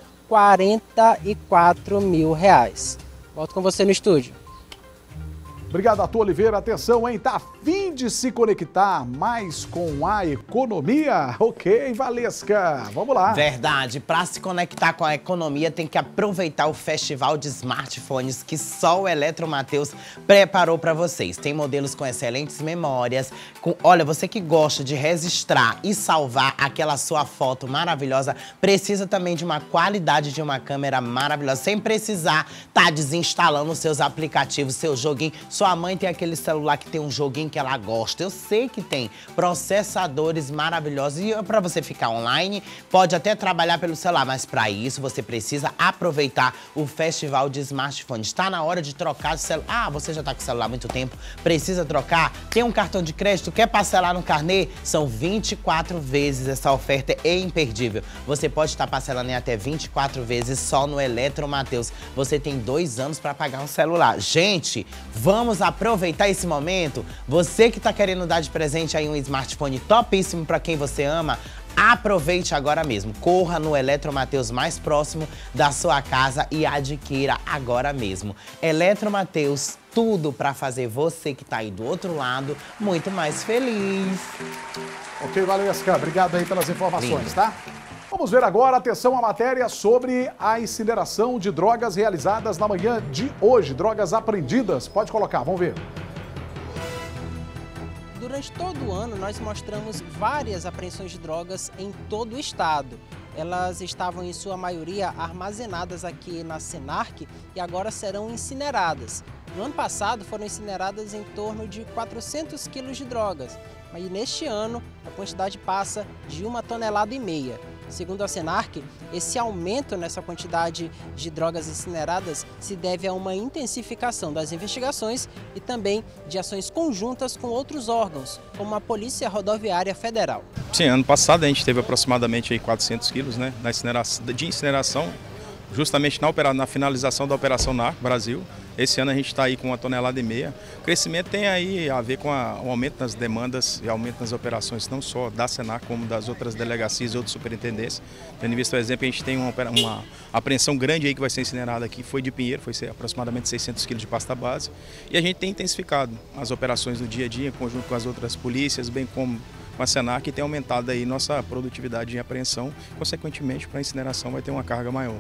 R$44 mil. Volto com você no estúdio. Obrigado, Arthur Oliveira. Atenção, hein? Tá a fim de se conectar mais com a economia? Ok, Valesca, vamos lá. Verdade, para se conectar com a economia tem que aproveitar o festival de smartphones que só o Eletromatheus preparou para vocês. Tem modelos com excelentes memórias. Olha, você que gosta de registrar e salvar aquela sua foto maravilhosa, precisa também de uma qualidade de uma câmera maravilhosa, sem precisar estar desinstalando os seus aplicativos, seu joguinho. Sua mãe tem aquele celular que tem um joguinho que ela gosta. Eu sei que tem processadores maravilhosos. E para você ficar online, pode até trabalhar pelo celular. Mas para isso, você precisa aproveitar o festival de smartphones. Está na hora de trocar de celular. Ah, você já está com o celular há muito tempo, precisa trocar? Tem um cartão de crédito, quer parcelar no carnê? São 24 vezes. Essa oferta é imperdível. Você pode estar parcelando em até 24 vezes só no Eletromatheus. Você tem 2 anos para pagar um celular. Gente, vamos aproveitar esse momento. Você que está querendo dar de presente aí um smartphone topíssimo para quem você ama, aproveite agora mesmo. Corra no Eletromatheus mais próximo da sua casa e adquira agora mesmo. Eletromatheus, tudo para fazer você que está aí do outro lado muito mais feliz. Ok, Valesca, obrigado aí pelas informações, Lindo. tá? Vamos ver agora, atenção, a matéria sobre a incineração de drogas realizadas na manhã de hoje. Drogas apreendidas. Pode colocar, vamos ver. Durante todo o ano, nós mostramos várias apreensões de drogas em todo o estado. Elas estavam, em sua maioria, armazenadas aqui na Senarc e agora serão incineradas. No ano passado, foram incineradas em torno de 400 quilos de drogas. Mas neste ano, a quantidade passa de 1,5 toneladas. Segundo a Senarc, esse aumento nessa quantidade de drogas incineradas se deve a uma intensificação das investigações e também de ações conjuntas com outros órgãos, como a Polícia Rodoviária Federal. Sim, ano passado a gente teve aproximadamente aí 400 quilos, né, de incineração, justamente na finalização da Operação Narco Brasil. Esse ano a gente está aí com 1,5 toneladas. O crescimento tem aí a ver com o aumento das demandas e aumento nas operações, não só da Senarc, como das outras delegacias e outras superintendências. Tendo visto o exemplo, a gente tem uma apreensão grande aí que vai ser incinerada aqui, foi de Pinheiro, foi aproximadamente 600 quilos de pasta base. E a gente tem intensificado as operações do dia a dia, em conjunto com as outras polícias, bem como com a Senarc, e tem aumentado aí nossa produtividade em apreensão. Consequentemente, para a incineração vai ter uma carga maior.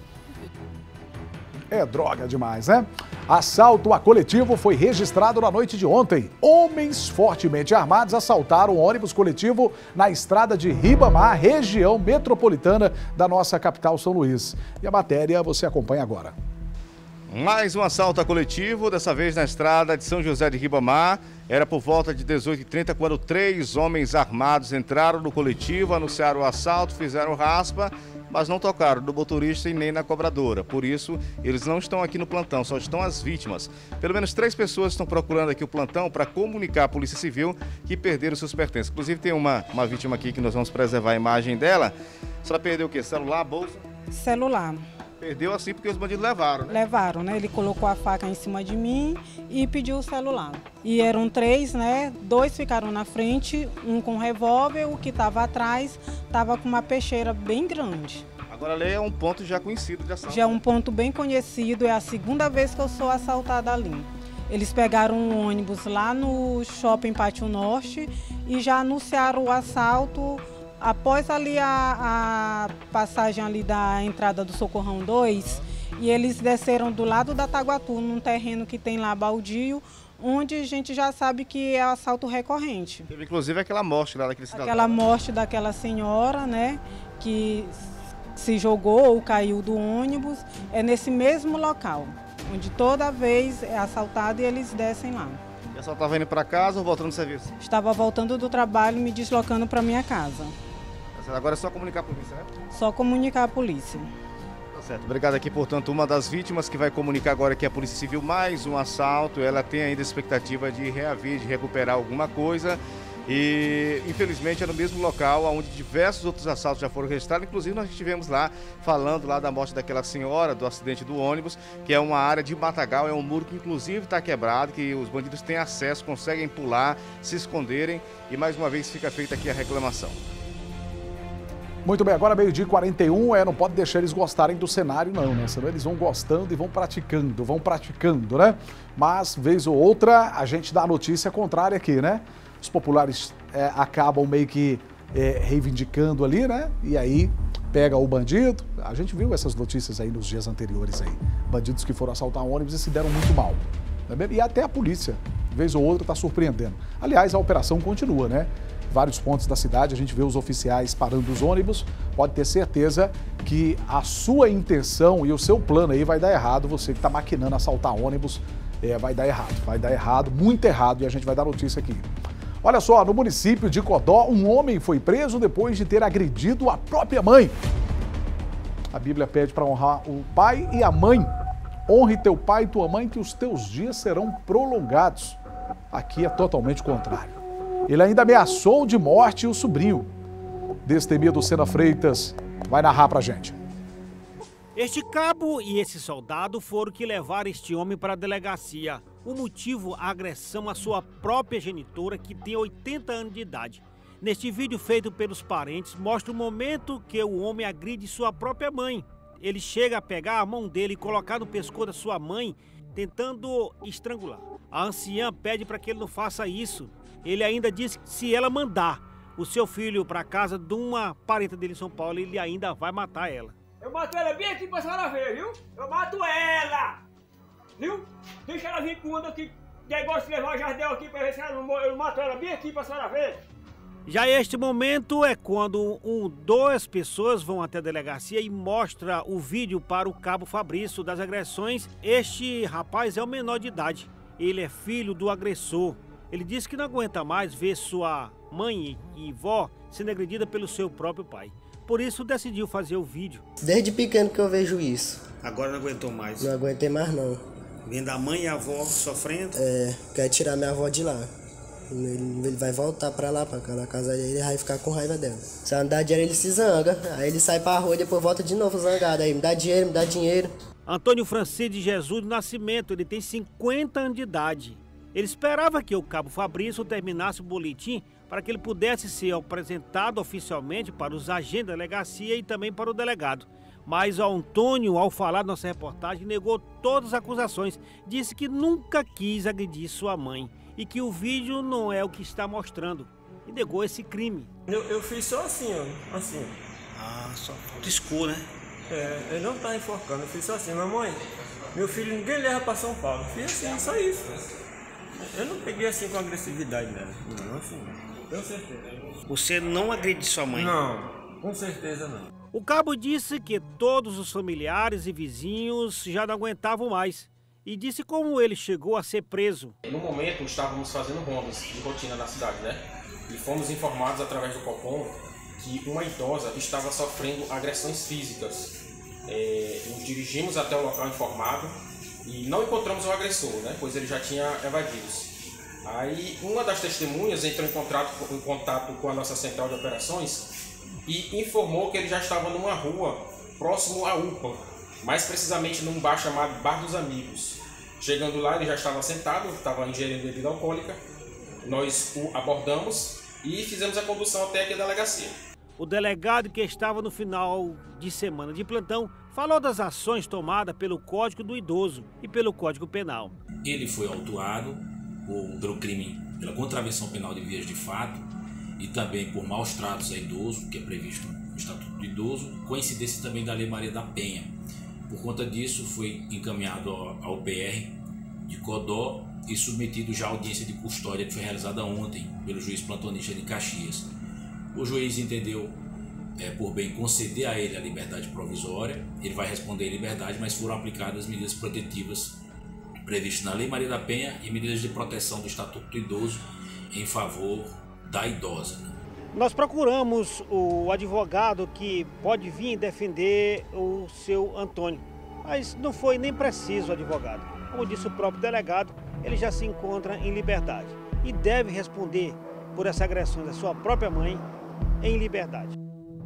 É droga demais, né? Assalto a coletivo foi registrado na noite de ontem. Homens fortemente armados assaltaram um ônibus coletivo na estrada de Ribamar, região metropolitana da nossa capital, São Luís. E a matéria você acompanha agora. Mais um assalto a coletivo, dessa vez na estrada de São José de Ribamar. Era por volta de 18h30 quando 3 homens armados entraram no coletivo, anunciaram o assalto, fizeram raspa, mas não tocaram no motorista e nem na cobradora. Por isso, eles não estão aqui no plantão, só estão as vítimas. Pelo menos 3 pessoas estão procurando aqui o plantão para comunicar à Polícia Civil que perderam seus pertences. Inclusive tem uma vítima aqui que nós vamos preservar a imagem dela. A senhora perdeu o quê? Celular, bolsa? Celular. Perdeu assim porque os bandidos levaram, né? Levaram, né? Ele colocou a faca em cima de mim e pediu o celular. E eram 3, né? 2 ficaram na frente, um com revólver, o que estava atrás estava com uma peixeira bem grande. Agora ali é um ponto já conhecido de assalto. Já é um ponto bem conhecido, é a 2ª vez que eu sou assaltada ali. Eles pegaram um ônibus lá no Shopping Pátio Norte e já anunciaram o assalto. Após ali a passagem ali da entrada do Socorrão 2, e eles desceram do lado da Taguatu, num terreno que tem lá baldio, onde a gente já sabe que é assalto recorrente. Teve inclusive aquela morte lá daquele cidadão. Aquela morte daquela senhora, né, que se jogou ou caiu do ônibus, é nesse mesmo local, onde toda vez é assaltado e eles descem lá. E a senhora estava indo para casa ou voltando do serviço? Estava voltando do trabalho e me deslocando para minha casa. Agora é só comunicar a polícia, né? Só comunicar a polícia. Tá certo. Obrigado aqui, portanto, uma das vítimas que vai comunicar agora aqui a Polícia Civil mais um assalto. Ela tem ainda a expectativa de reaver, de recuperar alguma coisa. E, infelizmente, é no mesmo local onde diversos outros assaltos já foram registrados. Inclusive, nós estivemos lá falando lá da morte daquela senhora, do acidente do ônibus, que é uma área de matagal, é um muro que, inclusive, está quebrado, que os bandidos têm acesso, conseguem pular, se esconderem. E, mais uma vez, fica feita aqui a reclamação. Muito bem, agora meio-dia e 41, não pode deixar eles gostarem do cenário não, né? Senão eles vão gostando e vão praticando, né? Mas, vez ou outra, a gente dá a notícia contrária aqui, né? Os populares acabam meio que reivindicando ali, né? E aí pega o bandido. A gente viu essas notícias aí nos dias anteriores aí. Bandidos que foram assaltar um ônibus e se deram muito mal. E até a polícia, vez ou outra, está surpreendendo. Aliás, a operação continua, né? Vários pontos da cidade, a gente vê os oficiais parando os ônibus, pode ter certeza que a sua intenção e o seu plano aí vai dar errado, você que está maquinando assaltar ônibus, vai dar errado, muito errado, e a gente vai dar notícia aqui. Olha só, no município de Codó, um homem foi preso depois de ter agredido a própria mãe. A Bíblia pede para honrar o pai e a mãe. Honre teu pai e tua mãe, que os teus dias serão prolongados. Aqui é totalmente contrário. Ele ainda ameaçou de morte o sobrinho. Destemido Sena Freitas vai narrar pra gente. Este cabo e esse soldado foram que levaram este homem para a delegacia. O motivo, a agressão à sua própria genitora, que tem 80 anos de idade. Neste vídeo feito pelos parentes, mostra o momento que o homem agride sua própria mãe. Ele chega a pegar a mão dele e colocar no pescoço da sua mãe, tentando estrangular. A anciã pede para que ele não faça isso. Ele ainda diz que se ela mandar o seu filho para casa de uma parente dele em São Paulo, ele ainda vai matar ela. Eu mato ela bem aqui pra senhora ver, viu? Eu mato ela! Viu? Deixa ela vir quando aqui, negócio de levar o jardel aqui pra ver se ela não morre. Eu mato ela bem aqui pra senhora ver. Já este momento é quando duas pessoas vão até a delegacia e mostra o vídeo para o cabo Fabrício das agressões. Este rapaz é o menor de idade. Ele é filho do agressor. Ele disse que não aguenta mais ver sua mãe e vó sendo agredida pelo seu próprio pai. Por isso decidiu fazer o vídeo. Desde pequeno que eu vejo isso. Agora não aguentou mais? Não aguentei mais não. Vendo a mãe e a avó sofrendo? Quer tirar minha avó de lá. Ele vai voltar pra lá, pra cá na casa dele, e vai ficar com raiva dela. Se ela não dá dinheiro, ele se zanga. Aí ele sai pra rua e depois volta de novo zangado. Aí me dá dinheiro, me dá dinheiro. Antônio Francisco de Jesus do Nascimento, ele tem 50 anos de idade. Ele esperava que o cabo Fabrício terminasse o boletim para que ele pudesse ser apresentado oficialmente para os agentes da delegacia e também para o delegado. Mas o Antônio, ao falar da nossa reportagem, negou todas as acusações. Disse que nunca quis agredir sua mãe e que o vídeo não é o que está mostrando. E negou esse crime. Eu fiz só assim, ó. Assim. Ah, só piscou, né? Ele não tá enforcando. Eu fiz só assim. Mamãe, meu filho ninguém leva para São Paulo. Eu fiz assim, só isso. Eu não peguei assim com agressividade nela. Não, assim. Com certeza. Você não agride sua mãe? Não, com certeza não. O cabo disse que todos os familiares e vizinhos já não aguentavam mais. E disse como ele chegou a ser preso. No momento, estávamos fazendo rondas de rotina na cidade, né? E fomos informados através do Copom que uma idosa estava sofrendo agressões físicas. Nos dirigimos até o local informado e não encontramos o agressor, né? Pois ele já tinha evadido. Aí uma das testemunhas entrou em contato com a nossa central de operações e informou que ele já estava numa rua próximo à UPA, mais precisamente num bar chamado Bar dos Amigos. Chegando lá, ele já estava sentado, estava ingerindo bebida alcoólica. Nós o abordamos e fizemos a condução até aqui a delegacia. O delegado, que estava no final de semana de plantão, falou das ações tomadas pelo Código do Idoso e pelo Código Penal. Ele foi autuado pelo crime, pela contravenção penal de vias de fato e também por maus tratos a idoso, que é previsto no Estatuto do Idoso, coincidência também da Lei Maria da Penha. Por conta disso, foi encaminhado ao PR de Codó e submetido já à audiência de custódia que foi realizada ontem pelo juiz plantonista de Caxias. O juiz entendeu por bem conceder a ele a liberdade provisória. Ele vai responder em liberdade, mas foram aplicadas medidas protetivas previstas na Lei Maria da Penha e medidas de proteção do Estatuto do Idoso em favor da idosa. Nós procuramos o advogado que pode vir defender o seu Antônio, mas não foi nem preciso o advogado. Como disse o próprio delegado, ele já se encontra em liberdade e deve responder por essa agressão da sua própria mãe em liberdade.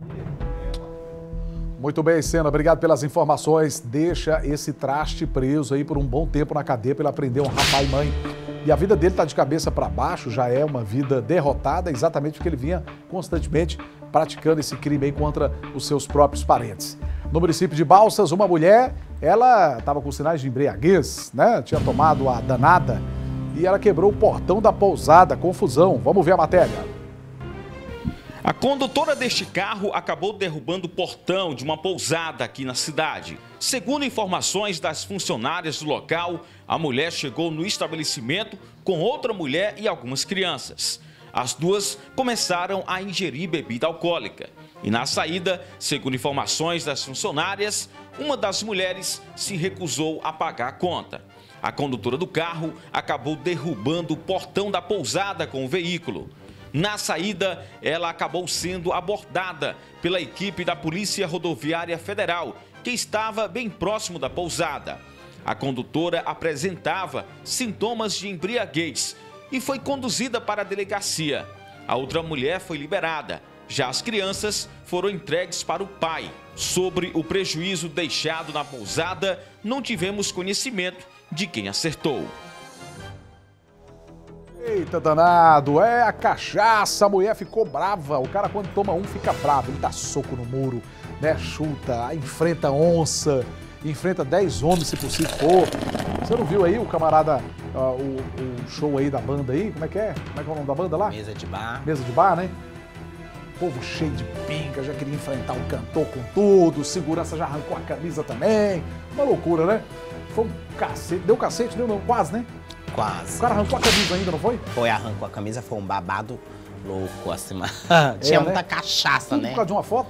Muito bem, Sena, obrigado pelas informações. Deixa esse traste preso aí por um bom tempo na cadeia para ele aprender a honrar pai e mãe. E a vida dele está de cabeça para baixo, já é uma vida derrotada, exatamente porque ele vinha constantemente praticando esse crime aí contra os seus próprios parentes. No município de Balsas, uma mulher, ela estava com sinais de embriaguez, né? Tinha tomado a danada e ela quebrou o portão da pousada. Confusão. Vamos ver a matéria. A condutora deste carro acabou derrubando o portão de uma pousada aqui na cidade. Segundo informações das funcionárias do local, a mulher chegou no estabelecimento com outra mulher e algumas crianças. As duas começaram a ingerir bebida alcoólica. E na saída, segundo informações das funcionárias, uma das mulheres se recusou a pagar a conta. A condutora do carro acabou derrubando o portão da pousada com o veículo. Na saída, ela acabou sendo abordada pela equipe da Polícia Rodoviária Federal, que estava bem próximo da pousada. A condutora apresentava sintomas de embriaguez e foi conduzida para a delegacia. A outra mulher foi liberada. Já as crianças foram entregues para o pai. Sobre o prejuízo deixado na pousada, não tivemos conhecimento de quem acertou. Eita danado, é a cachaça, a mulher ficou brava. O cara quando toma um fica bravo, ele dá soco no muro, né, chuta, enfrenta onça, enfrenta 10 homens se possível for. Você não viu aí o camarada, o show aí da banda aí? Como é que é? Como é que é o nome da banda lá? Mesa de bar. Mesa de bar, né? Povo cheio de pinga, já queria enfrentar o cantor com tudo, segurança já arrancou a camisa também. Uma loucura, né? Foi um cacete, deu cacete, deu não, quase, né? Quase. O cara arrancou a camisa ainda, não foi? Foi, arrancou a camisa, foi um babado louco, assim. Tinha muita cachaça, tudo né? Por causa de uma foto?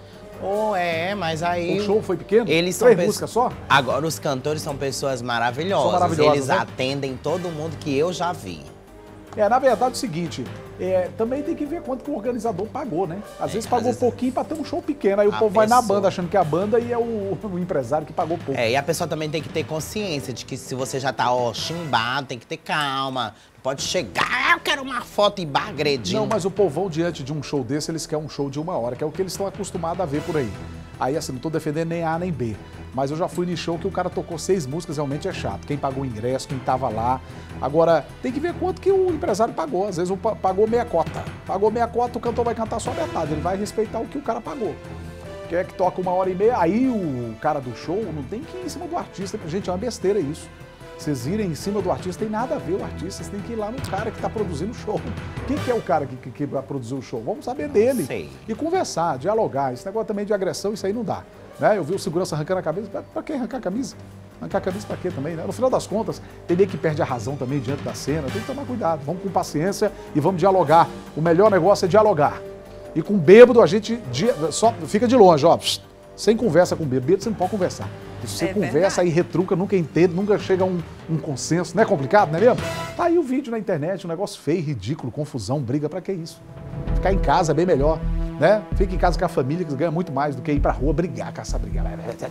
Mas aí... O show foi pequeno? Eles são 3 músicas só? Agora, os cantores são pessoas maravilhosas. São maravilhosos, eles né? atendem todo mundo que eu já vi. Na verdade é o seguinte, também tem que ver quanto que o organizador pagou, né? Às vezes pagou pouquinho pra ter um show pequeno, aí o povo vai na banda achando que é a banda e é o empresário que pagou pouco. E a pessoa também tem que ter consciência de que se você já tá, chimbado, tem que ter calma. Pode chegar, eu quero uma foto e agredindo. Não, mas o povão diante de um show desse, eles querem um show de 1 hora, que é o que eles estão acostumados a ver por aí. Aí assim, não tô defendendo nem A nem B. Mas eu já fui no show que o cara tocou 6 músicas, realmente é chato. Quem pagou o ingresso, quem tava lá. Agora, tem que ver quanto que o empresário pagou. Às vezes pagou meia cota. Pagou meia cota, o cantor vai cantar só metade. Ele vai respeitar o que o cara pagou. Quer que toca 1h30, aí o cara do show não tem que ir em cima do artista. Gente, é uma besteira isso. Vocês irem em cima do artista, tem nada a ver o artista. Vocês têm que ir lá no cara que está produzindo o show. Quem que é o cara que vai produzir o show? Vamos saber dele. Sei. E conversar, dialogar. Esse negócio também de agressão, isso aí não dá. Né? Eu vi o segurança arrancando a camisa. Pra que arrancar a camisa? Arrancar a camisa pra quê também, né? No final das contas, tem meio que perde a razão também diante da cena. Tem que tomar cuidado. Vamos com paciência e vamos dialogar. O melhor negócio é dialogar. E com bêbado a gente só fica de longe, ó. Sem conversa com bêbado. Bêbado você não pode conversar. Se você conversa, aí retruca, nunca entende, nunca chega a um consenso. Não é complicado, não é mesmo? Tá aí o vídeo na internet, um negócio feio, ridículo, confusão, briga, pra que isso? Ficar em casa é bem melhor, né? Fica em casa com a família, que ganha muito mais do que ir pra rua brigar, caçar brigar.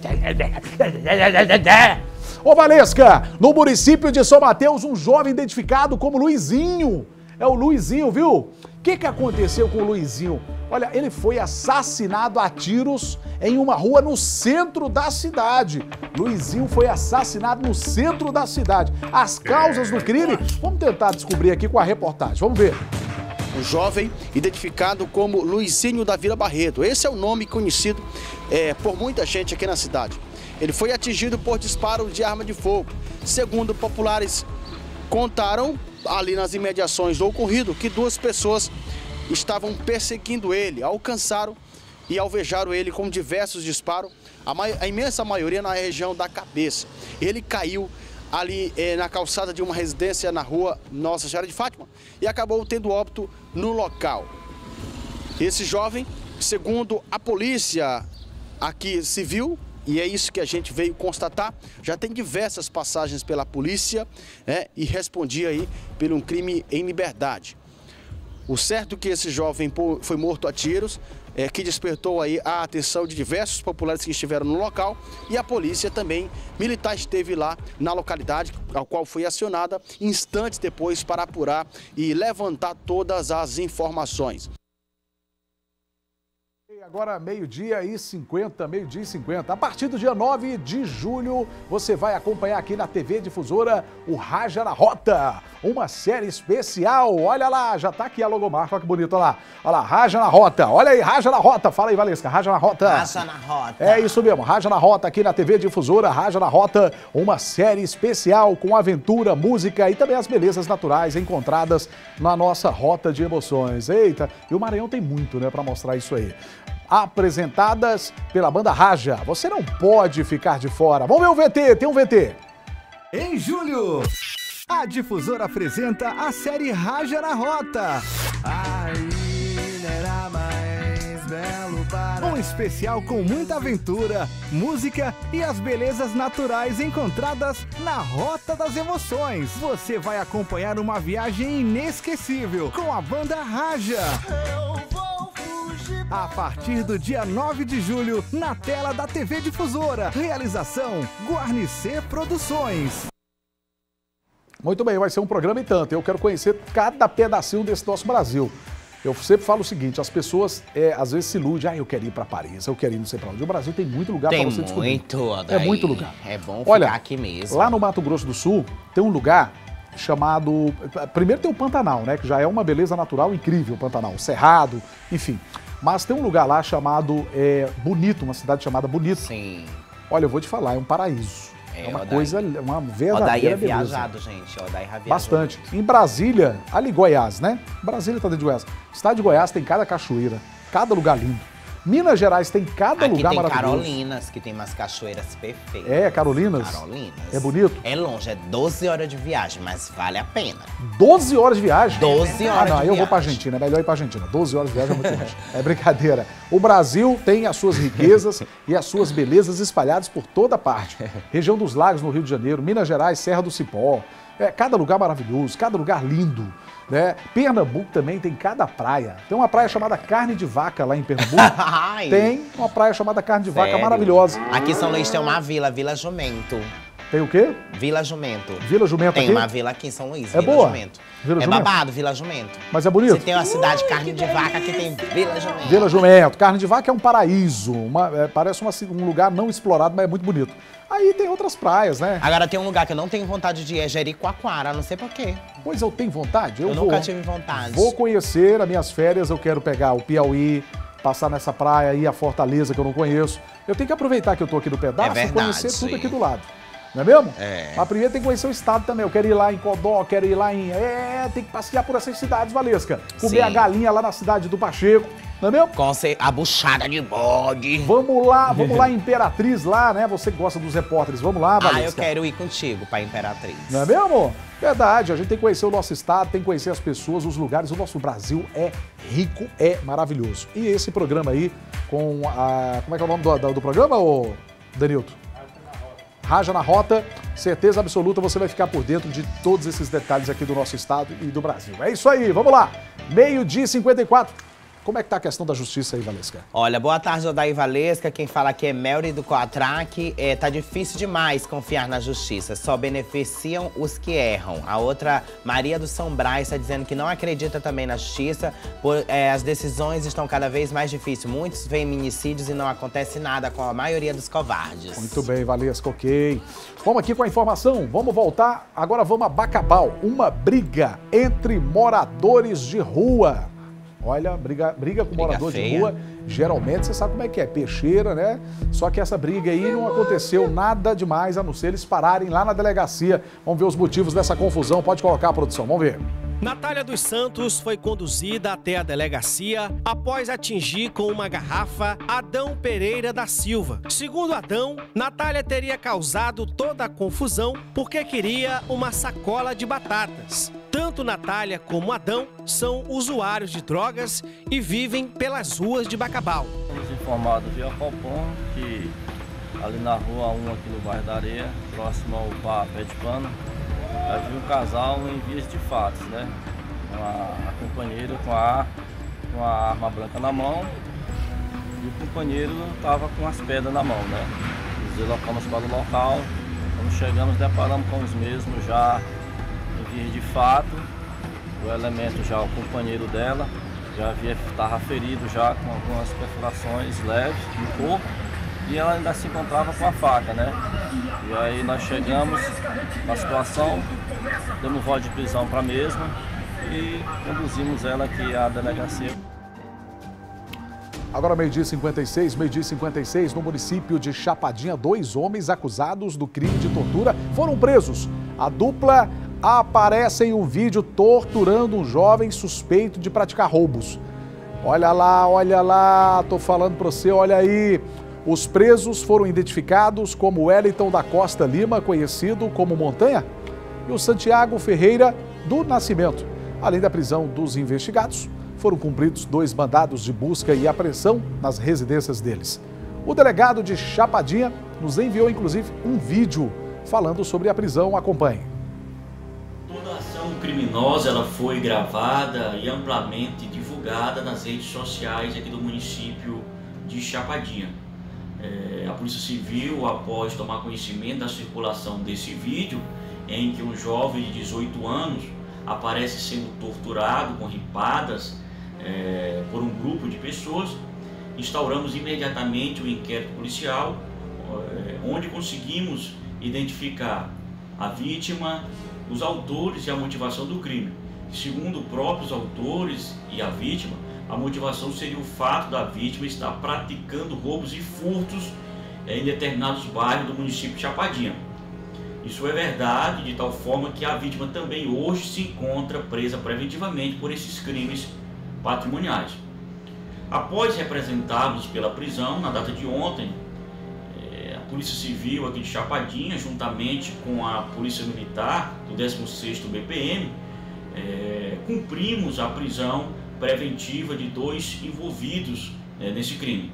Ô Valesca, no município de São Mateus, um jovem identificado como Luizinho. É o Luizinho, viu? O que aconteceu com o Luizinho? Olha, ele foi assassinado a tiros em uma rua no centro da cidade. Luizinho foi assassinado no centro da cidade. As causas do crime, vamos tentar descobrir aqui com a reportagem. Vamos ver. Um jovem identificado como Luizinho da Vila Barreto. Esse é o nome conhecido por muita gente aqui na cidade. Ele foi atingido por disparo de arma de fogo. Segundo populares contaram ali nas imediações do ocorrido que 2 pessoas estavam perseguindo ele, alcançaram e alvejaram ele com diversos disparos, a imensa maioria na região da cabeça. Ele caiu ali na calçada de uma residência na rua Nossa Senhora de Fátima e acabou tendo óbito no local. Esse jovem, segundo a polícia aqui civil, e é isso que a gente veio constatar, já tem diversas passagens pela polícia, né, e respondia aí por um crime em liberdade. O certo é que esse jovem foi morto a tiros que despertou aí a atenção de diversos populares que estiveram no local, e a polícia também militar esteve lá na localidade, ao qual foi acionada instantes depois para apurar e levantar todas as informações. Agora meio-dia e 50, meio-dia e 50. A partir do dia 9 de julho, você vai acompanhar aqui na TV Difusora o Raja na Rota, uma série especial. Olha lá, já tá aqui a logomarca, olha que bonito, olha lá, Raja na Rota. Olha aí, Raja na Rota. Fala aí, Valesca, Raja na Rota. Raja na Rota. É isso mesmo, Raja na Rota aqui na TV Difusora, Raja na Rota, uma série especial com aventura, música e também as belezas naturais encontradas na nossa rota de emoções. Eita, e o Maranhão tem muito, né, pra mostrar isso aí. Apresentadas pela banda Raja. Você não pode ficar de fora. Vamos ver o VT, tem um VT. Em julho, a Difusora apresenta a série Raja na Rota. Um especial com muita aventura, música e as belezas naturais encontradas na Rota das Emoções. Você vai acompanhar uma viagem inesquecível com a banda Raja. A partir do dia 9 de julho, na tela da TV Difusora. Realização Guarnicê Produções. Muito bem, vai ser um programa e tanto. Eu quero conhecer cada pedacinho desse nosso Brasil. Eu sempre falo o seguinte, as pessoas às vezes se iludem, eu quero ir para Paris, eu quero ir não sei para onde. O Brasil tem muito lugar para você descobrir. É muito lugar. É bom Olha, ficar aqui mesmo. Lá no Mato Grosso do Sul, tem um lugar chamado... Primeiro tem o Pantanal, né? Que já é uma beleza natural incrível, o Pantanal. Cerrado, enfim. Mas tem um lugar lá chamado Bonito, uma cidade chamada Bonito. Sim. Olha, eu vou te falar, é um paraíso. É uma coisa, uma verdadeira Odaí é beleza. viajado, gente. Odaí já viajou. Bastante. Em Brasília, ali Goiás, né? Brasília tá dentro de Goiás. Estado de Goiás tem cada cachoeira, cada lugar lindo. Minas Gerais tem cada lugar maravilhoso. Aqui tem Carolinas, que tem umas cachoeiras perfeitas. É, Carolinas? Carolinas. É bonito? É longe, é 12 horas de viagem, mas vale a pena. 12 horas de viagem? 12 horas de viagem. Eu vou pra Argentina, é melhor ir pra Argentina. 12 horas de viagem é muito longe. É brincadeira. O Brasil tem as suas riquezas e as suas belezas espalhadas por toda parte. Região dos Lagos, no Rio de Janeiro, Minas Gerais, Serra do Cipó. Cada lugar maravilhoso, cada lugar lindo. Né? Pernambuco também tem cada praia. Tem uma praia chamada Carne de Vaca lá em Pernambuco. Tem uma praia chamada Carne de Vaca maravilhosa. Aqui em São Luís tem uma vila, Vila Jumento. Tem o quê? Vila Jumento. Vila Jumento tem aqui? Tem uma vila aqui em São Luís, é Vila boa? Jumento. Vila é Jumento? babado, Vila Jumento. Mas é bonito? Você tem uma cidade Carne de Vaca, aqui tem Vila Jumento. Vila Jumento. Carne de Vaca é um paraíso. Parece um lugar não explorado, mas é muito bonito. Aí tem outras praias, né? Agora tem um lugar que eu não tenho vontade de ir, é Jericoacoara, não sei porquê. Pois eu tenho vontade? Eu nunca tive vontade. Vou conhecer as minhas férias, eu quero pegar o Piauí, passar nessa praia, ir a Fortaleza, que eu não conheço. Eu tenho que aproveitar que eu tô aqui no pedaço e conhecer tudo aqui do lado. Não é mesmo? É. Mas primeiro tem que conhecer o estado também. Eu quero ir lá em Codó, quero ir lá em... tem que passear por essas cidades, Valesca. Comer a galinha lá na cidade do Pacheco. Não é mesmo? Com a buchada de bode. Vamos lá em Imperatriz lá, né? Você que gosta dos repórteres, vamos lá, Valesca. Eu quero ir contigo pra Imperatriz. Não é mesmo? Verdade, a gente tem que conhecer o nosso estado, tem que conhecer as pessoas, os lugares. O nosso Brasil é rico, é maravilhoso. E esse programa aí com a... Como é que é o nome do programa, ô Danilton? Raja na Rota, certeza absoluta você vai ficar por dentro de todos esses detalhes aqui do nosso estado e do Brasil. É isso aí, vamos lá. 12h54. Como é que tá a questão da justiça aí, Valesca? Olha, boa tarde, Odaí Valesca. Quem fala aqui é Melry do Coatrac. Tá difícil demais confiar na justiça. Só beneficiam os que erram. A outra, Maria do São Brás, está dizendo que não acredita também na justiça. As decisões estão cada vez mais difíceis. Muitos feminicídios e não acontece nada com a maioria dos covardes. Muito bem, Valesca, ok. Vamos aqui com a informação. Vamos voltar. Agora vamos a Bacabal. Uma briga entre moradores de rua. Olha, briga com morador de rua, geralmente você sabe como é que é, peixeira, né? Só que essa briga aí não aconteceu nada demais, a não ser eles pararem lá na delegacia. Vamos ver os motivos dessa confusão, pode colocar a produção, vamos ver. Natália dos Santos foi conduzida até a delegacia após atingir com uma garrafa Adão Pereira da Silva. Segundo Adão, Natália teria causado toda a confusão porque queria uma sacola de batatas. Tanto Natália como Adão são usuários de drogas e vivem pelas ruas de Bacabal. Fomos informados via Copom que ali na rua 1, aqui no bairro da Areia, próximo ao bar Pé de Pano, havia um casal em vias de fatos, né? A companheira com a arma branca na mão e o companheiro estava com as pedras na mão, né? Nos deslocamos para o local, quando chegamos deparamos com os mesmos já em vias de fato, o elemento já, o companheiro dela, já estava ferido já com algumas perfurações leves no corpo e ela ainda se encontrava com a faca, né? E aí nós chegamos na situação, demos voz de prisão para a mesma e conduzimos ela aqui à delegacia. Agora meio-dia 56, no município de Chapadinha, 2 homens acusados do crime de tortura foram presos. A dupla aparece em um vídeo torturando um jovem suspeito de praticar roubos. Olha lá, tô falando pra você, olha aí. Os presos foram identificados como Wellington da Costa Lima, conhecido como Montanha, e o Santiago Ferreira do Nascimento. Além da prisão dos investigados, foram cumpridos 2 mandados de busca e apreensão nas residências deles. O delegado de Chapadinha nos enviou, inclusive, um vídeo falando sobre a prisão. Acompanhe. Toda a ação criminosa ela foi gravada e amplamente divulgada nas redes sociais aqui do município de Chapadinha. A Polícia Civil, após tomar conhecimento da circulação desse vídeo, em que um jovem de 18 anos aparece sendo torturado com ripadas por um grupo de pessoas, instauramos imediatamente o inquérito policial, onde conseguimos identificar a vítima, os autores e a motivação do crime. Segundo próprios autores e a vítima, a motivação seria o fato da vítima estar praticando roubos e furtos em determinados bairros do município de Chapadinha. Isso é verdade, de tal forma que a vítima também hoje se encontra presa preventivamente por esses crimes patrimoniais. Após representados pela prisão, na data de ontem, a Polícia Civil aqui de Chapadinha, juntamente com a Polícia Militar do 16º BPM, cumprimos a prisão preventiva de 2 envolvidos nesse crime.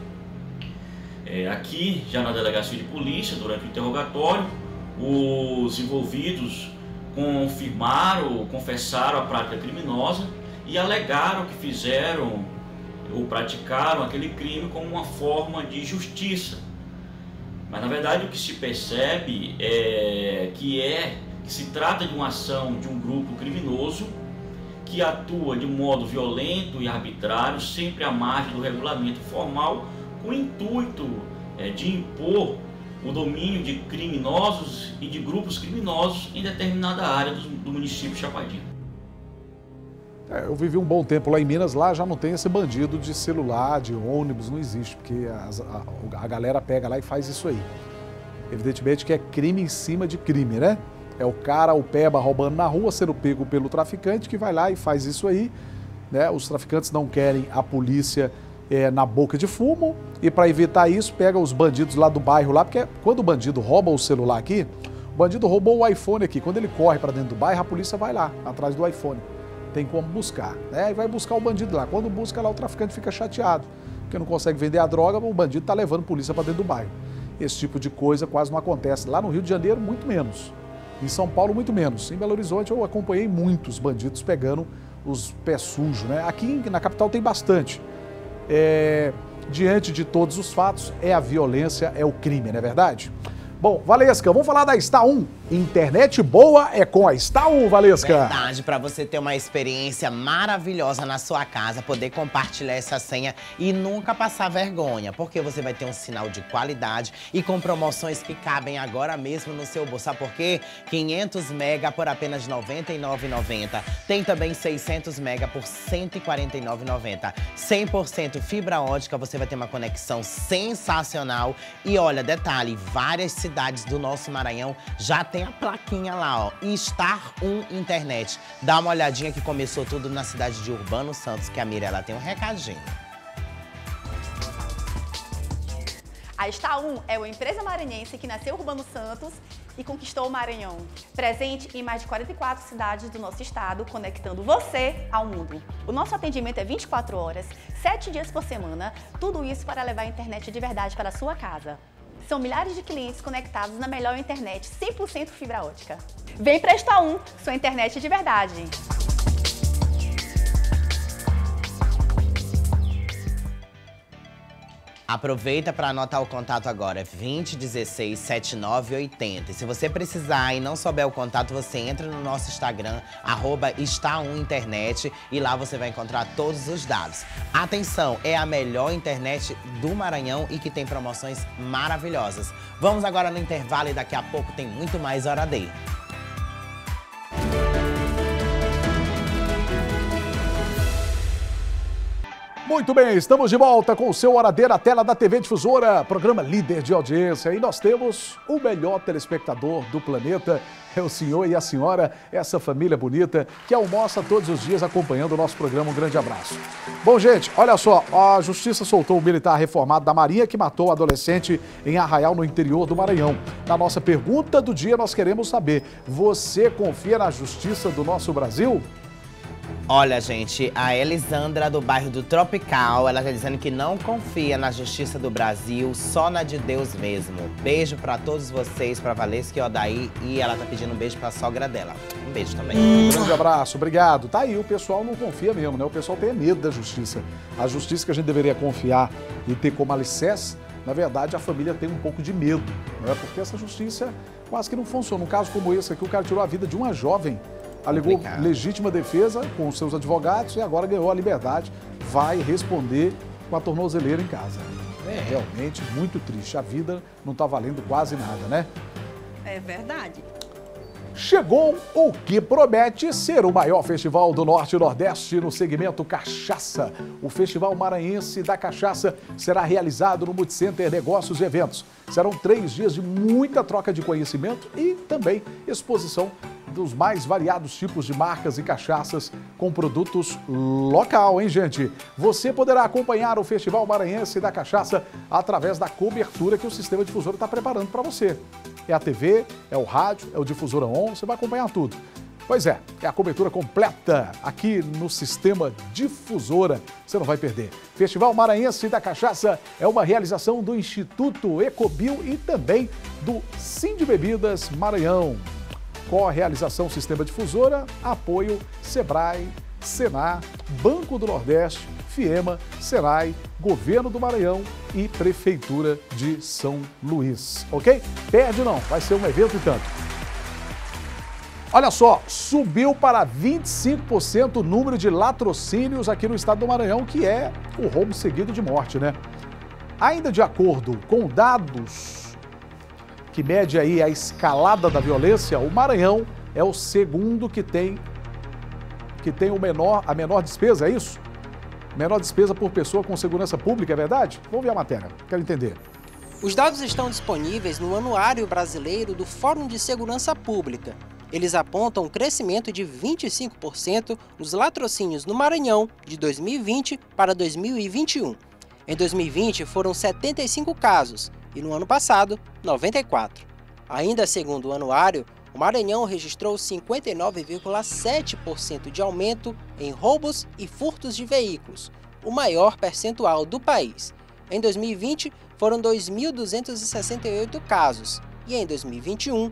Aqui, já na delegacia de polícia, durante o interrogatório, os envolvidos confessaram a prática criminosa e alegaram que fizeram ou praticaram aquele crime como uma forma de justiça. Mas na verdade o que se percebe é que se trata de uma ação de um grupo criminoso que atua de modo violento e arbitrário, sempre à margem do regulamento formal, com o intuito de impor o domínio de criminosos e de grupos criminosos em determinada área do município de Chapadinha. Eu vivi um bom tempo lá em Minas, lá já não tem esse bandido de celular, de ônibus, não existe, porque a galera pega lá e faz isso aí. Evidentemente que é crime em cima de crime, né? É o cara, o peba roubando na rua, sendo pego pelo traficante que vai lá e faz isso aí, né? Os traficantes não querem a polícia na boca de fumo e para evitar isso pega os bandidos lá do bairro lá, porque quando o bandido rouba o celular aqui, o bandido roubou o iPhone aqui, quando ele corre para dentro do bairro, a polícia vai lá, atrás do iPhone. Tem como buscar, né? E vai buscar o bandido lá. Quando busca lá, o traficante fica chateado, porque não consegue vender a droga, o bandido está levando a polícia para dentro do bairro. Esse tipo de coisa quase não acontece. Lá no Rio de Janeiro, muito menos. Em São Paulo, muito menos. Em Belo Horizonte, eu acompanhei muitos bandidos pegando os pés sujos, né? Aqui na capital tem bastante. Diante de todos os fatos, a violência, é o crime, não é verdade? Bom, Valesca, vamos falar da Está1. Internet boa é com a Está1, Valesca. Verdade, para você ter uma experiência maravilhosa na sua casa, poder compartilhar essa senha e nunca passar vergonha, porque você vai ter um sinal de qualidade e com promoções que cabem agora mesmo no seu bolso. Sabe por quê? 500 mega por apenas R$ 99,90. Tem também 600 mega por R$ 149,90. 100% fibra ótica, você vai ter uma conexão sensacional. E olha, detalhe, várias cidades do nosso Maranhão já tem a plaquinha lá, ó, Está1 Internet. Dá uma olhadinha que começou tudo na cidade de Urbano Santos, que a Mirella tem um recadinho. A Está1 é uma empresa maranhense que nasceu em Urbano Santos e conquistou o Maranhão. Presente em mais de 44 cidades do nosso estado, conectando você ao mundo. O nosso atendimento é 24 horas, 7 dias por semana, tudo isso para levar a internet de verdade para a sua casa. São milhares de clientes conectados na melhor internet, 100% fibra ótica. Vem para a Está1, sua internet de verdade. Aproveita para anotar o contato agora, 2016 7980. E se você precisar e não souber o contato, você entra no nosso Instagram, @está1internet, e lá você vai encontrar todos os dados. Atenção, é a melhor internet do Maranhão e que tem promoções maravilhosas. Vamos agora no intervalo e daqui a pouco tem muito mais Hora D. Muito bem, estamos de volta com o seu Hora D na tela da TV Difusora, programa líder de audiência. E nós temos o melhor telespectador do planeta, é o senhor e a senhora, essa família bonita que almoça todos os dias acompanhando o nosso programa. Um grande abraço. Bom, gente, olha só, a Justiça soltou o militar reformado da Marinha que matou o adolescente em Arraial, no interior do Maranhão. Na nossa pergunta do dia, nós queremos saber, você confia na Justiça do nosso Brasil? Olha, gente, a Elisandra do bairro do Tropical, ela tá dizendo que não confia na Justiça do Brasil, só na de Deus mesmo. Beijo pra todos vocês, pra Valesca e Odaí, e ela tá pedindo um beijo pra sogra dela. Um beijo também. Um grande abraço, obrigado. Tá aí, o pessoal não confia mesmo, né? O pessoal tem medo da Justiça. A Justiça que a gente deveria confiar e ter como alicerce, na verdade, a família tem um pouco de medo, né? Porque essa Justiça quase que não funciona. Um caso como esse aqui, o cara tirou a vida de uma jovem, alegou legítima defesa com os seus advogados e agora ganhou a liberdade. Vai responder com a tornozeleira em casa. É realmente muito triste. A vida não está valendo quase nada, né? É verdade. Chegou o que promete ser o maior festival do Norte e Nordeste no segmento cachaça. O Festival Maranhense da Cachaça será realizado no Multicenter Negócios e Eventos. Serão 3 dias de muita troca de conhecimento e também exposição dos mais variados tipos de marcas e cachaças com produtos local, hein, gente? Você poderá acompanhar o Festival Maranhense da Cachaça através da cobertura que o Sistema Difusora está preparando para você. É a TV, é o rádio, é o Difusora On, você vai acompanhar tudo. Pois é a cobertura completa aqui no Sistema Difusora, você não vai perder. Festival Maranhense da Cachaça é uma realização do Instituto Ecobio e também do Sind Bebidas Maranhão. Co-realização Sistema Difusora, apoio Sebrae, Senar, Banco do Nordeste, FIEMA, Senai, Governo do Maranhão e Prefeitura de São Luís, ok? Perde não, vai ser um evento e tanto. Olha só, subiu para 25% o número de latrocínios aqui no estado do Maranhão, que é o roubo seguido de morte, né? Ainda de acordo com dados que mede aí a escalada da violência, o Maranhão é o segundo que tem a menor despesa, é isso? Menor despesa por pessoa com segurança pública, é verdade? Vamos ver a matéria, quero entender. Os dados estão disponíveis no Anuário Brasileiro do Fórum de Segurança Pública. Eles apontam um crescimento de 25% nos latrocínios no Maranhão de 2020 para 2021. Em 2020 foram 75 casos e no ano passado, 94. Ainda segundo o anuário, o Maranhão registrou 59,7% de aumento em roubos e furtos de veículos, o maior percentual do país. Em 2020, foram 2.268 casos e em 2021,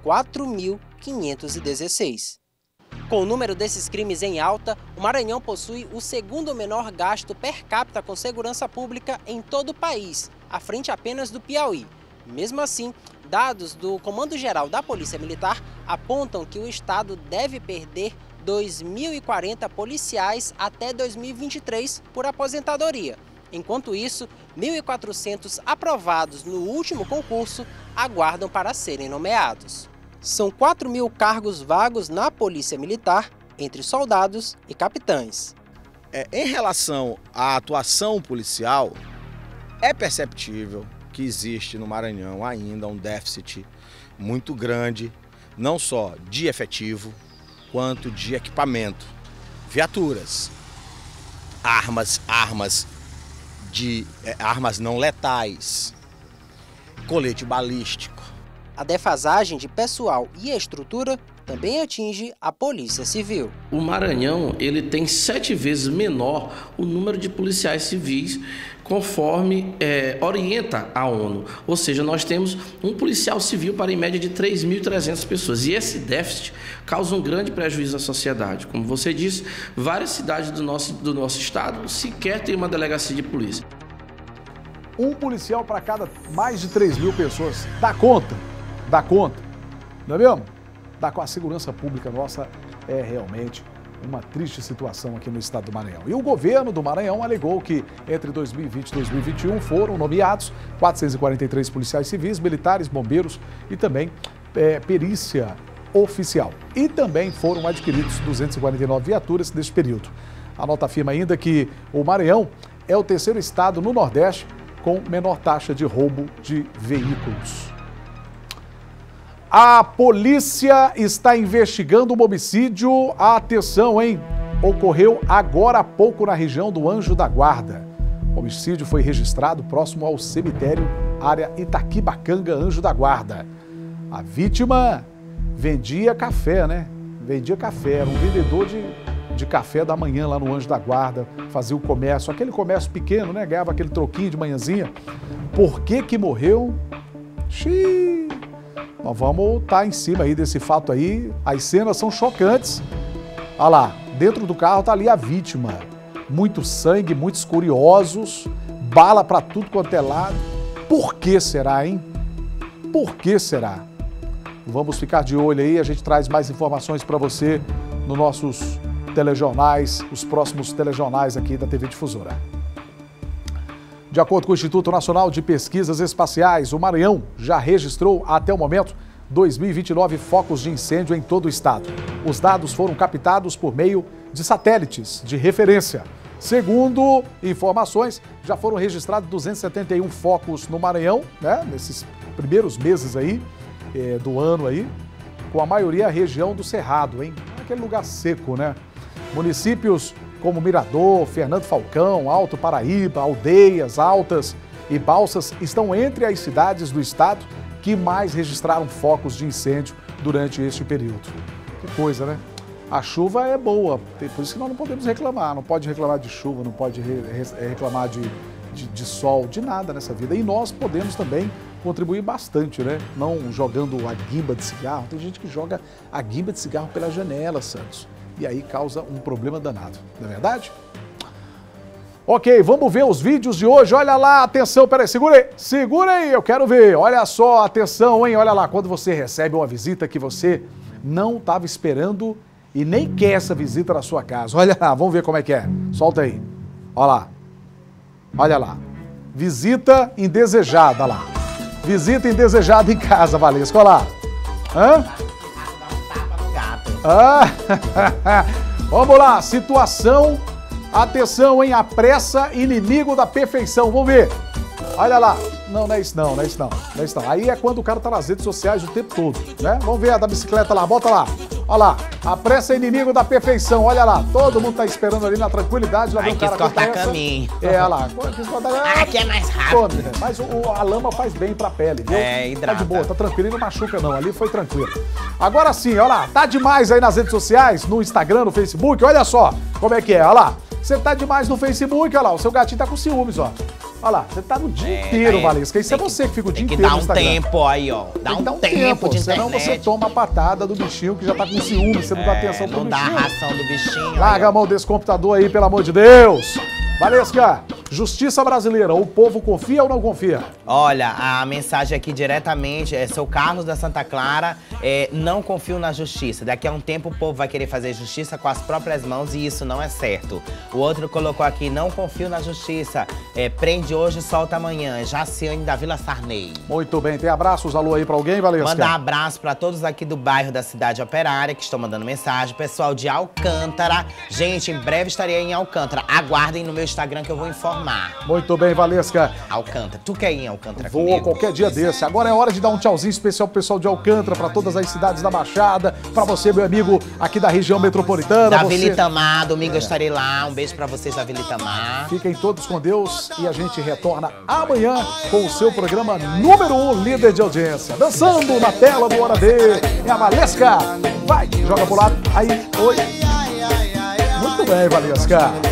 4.516. Com o número desses crimes em alta, o Maranhão possui o segundo menor gasto per capita com segurança pública em todo o país, à frente apenas do Piauí. Mesmo assim, dados do Comando Geral da Polícia Militar apontam que o estado deve perder 2.040 policiais até 2023 por aposentadoria. Enquanto isso, 1.400 aprovados no último concurso aguardam para serem nomeados. São 4.000 cargos vagos na Polícia Militar, entre soldados e capitães. Em relação à atuação policial, é perceptível que existe no Maranhão ainda um déficit muito grande, não só de efetivo, quanto de equipamento, viaturas, armas não letais, colete balístico. A defasagem de pessoal e estrutura também atinge a Polícia Civil. O Maranhão ele tem 7 vezes menor o número de policiais civis conforme orienta a ONU. Ou seja, nós temos um policial civil para em média de 3.300 pessoas. E esse déficit causa um grande prejuízo à sociedade. Como você disse, várias cidades do nosso estado sequer têm uma delegacia de polícia. Um policial para cada mais de 3.000 pessoas. Dá conta? Dá conta. Não é mesmo? Dá com a segurança pública nossa, é realmente uma triste situação aqui no estado do Maranhão. E o governo do Maranhão alegou que entre 2020 e 2021 foram nomeados 443 policiais civis, militares, bombeiros e também perícia oficial. E também foram adquiridos 249 viaturas neste período. A nota afirma ainda que o Maranhão é o terceiro estado no Nordeste com menor taxa de roubo de veículos. A polícia está investigando um homicídio. Atenção, hein? Ocorreu agora há pouco na região do Anjo da Guarda. O homicídio foi registrado próximo ao cemitério, área Itaquibacanga, Anjo da Guarda. A vítima vendia café, né? Vendia café, era um vendedor de café da manhã lá no Anjo da Guarda, fazia o comércio, aquele comércio pequeno, né? Ganhava aquele troquinho de manhãzinha. Por que morreu? Xiii! Nós vamos estar em cima aí desse fato aí. As cenas são chocantes. Olha lá, dentro do carro tá ali a vítima. Muito sangue, muitos curiosos, bala pra tudo quanto é lado. Por que será, hein? Por que será? Vamos ficar de olho aí, a gente traz mais informações para você nos nossos telejornais, os próximos telejornais aqui da TV Difusora. De acordo com o Instituto Nacional de Pesquisas Espaciais, o Maranhão já registrou, até o momento, 2.029 focos de incêndio em todo o estado. Os dados foram captados por meio de satélites de referência. Segundo informações, já foram registrados 271 focos no Maranhão, né, nesses primeiros meses aí, do ano aí, com a maioria a região do Cerrado, hein? Aquele lugar seco, né? Municípios como Mirador, Fernando Falcão, Alto Paraíba, Aldeias, Altas e Balsas estão entre as cidades do estado que mais registraram focos de incêndio durante este período. Que coisa, né? A chuva é boa, por isso que nós não podemos reclamar. Não pode reclamar de chuva, não pode reclamar de sol, de nada nessa vida. E nós podemos também contribuir bastante, né? Não jogando a guimba de cigarro. Tem gente que joga a guimba de cigarro pela janela, Santos. E aí causa um problema danado, não é verdade? Ok, vamos ver os vídeos de hoje. Olha lá, atenção, peraí, segura aí, eu quero ver. Olha só, atenção, hein? Olha lá, quando você recebe uma visita que você não estava esperando e nem quer essa visita na sua casa. Olha lá, vamos ver como é que é. Solta aí. Olha lá. Olha lá. Visita indesejada, olha lá. Visita indesejada em casa, Valesca, olha lá. Hã? Vamos lá, situação, atenção, hein, a pressa, inimigo da perfeição, vamos ver, olha lá, não é isso não, não é isso não, não é isso não, aí é quando o cara tá nas redes sociais o tempo todo, né, vamos ver a da bicicleta lá, bota lá, olha lá, a pressa é inimigo da perfeição, olha lá, todo mundo tá esperando ali na tranquilidade, lá vem o cara com pressa. Caminho. Olha lá, aqui é mais rápido. Mas a lama faz bem pra pele, viu? Hidrata. Tá de boa, tá tranquilo e não machuca não, ali foi tranquilo. Agora sim, olha lá, tá demais aí nas redes sociais, no Instagram, no Facebook, olha só como é que é, olha lá. Você tá demais no Facebook, olha lá, o seu gatinho tá com ciúmes, ó. Olha lá, você tá no dia inteiro, Valesca. Isso é você que fica o dia inteiro no Instagram. Tem que dar um tempo aí, ó. Dá um tempo de internet. Senão você toma a patada do bichinho que já tá com ciúmes, você não dá atenção pro bichinho. Não dá a ração do bichinho. Larga a mão desse computador aí, pelo amor de Deus. Valesca, justiça brasileira, o povo confia ou não confia? Olha, a mensagem aqui diretamente é: sou Carlos da Santa Clara, não confio na justiça. Daqui a um tempo o povo vai querer fazer justiça com as próprias mãos e isso não é certo. O outro colocou aqui: não confio na justiça, prende hoje e solta amanhã. Jaciane da Vila Sarney. Muito bem, tem abraços, alô aí pra alguém, Valesca? Mandar abraço pra todos aqui do bairro da Cidade Operária que estão mandando mensagem. Pessoal de Alcântara, gente, em breve estarei em Alcântara. Aguardem no meu Instagram que eu vou informar. Muito bem, Valesca. Alcântara. Tu quer ir em Alcântara Vou comigo? Qualquer dia desse. Agora é hora de dar um tchauzinho especial pro pessoal de Alcântara, para todas as cidades da Baixada, para você, meu amigo, aqui da região metropolitana. Da Vila Itamar, domingo eu estarei lá. Um beijo para vocês da Vila Itamar. Fiquem todos com Deus e a gente retorna amanhã com o seu programa número 1, líder de audiência. Dançando na tela do Hora D. É a Valesca. Vai, joga pro lado. Aí, oi. Muito bem, Valesca.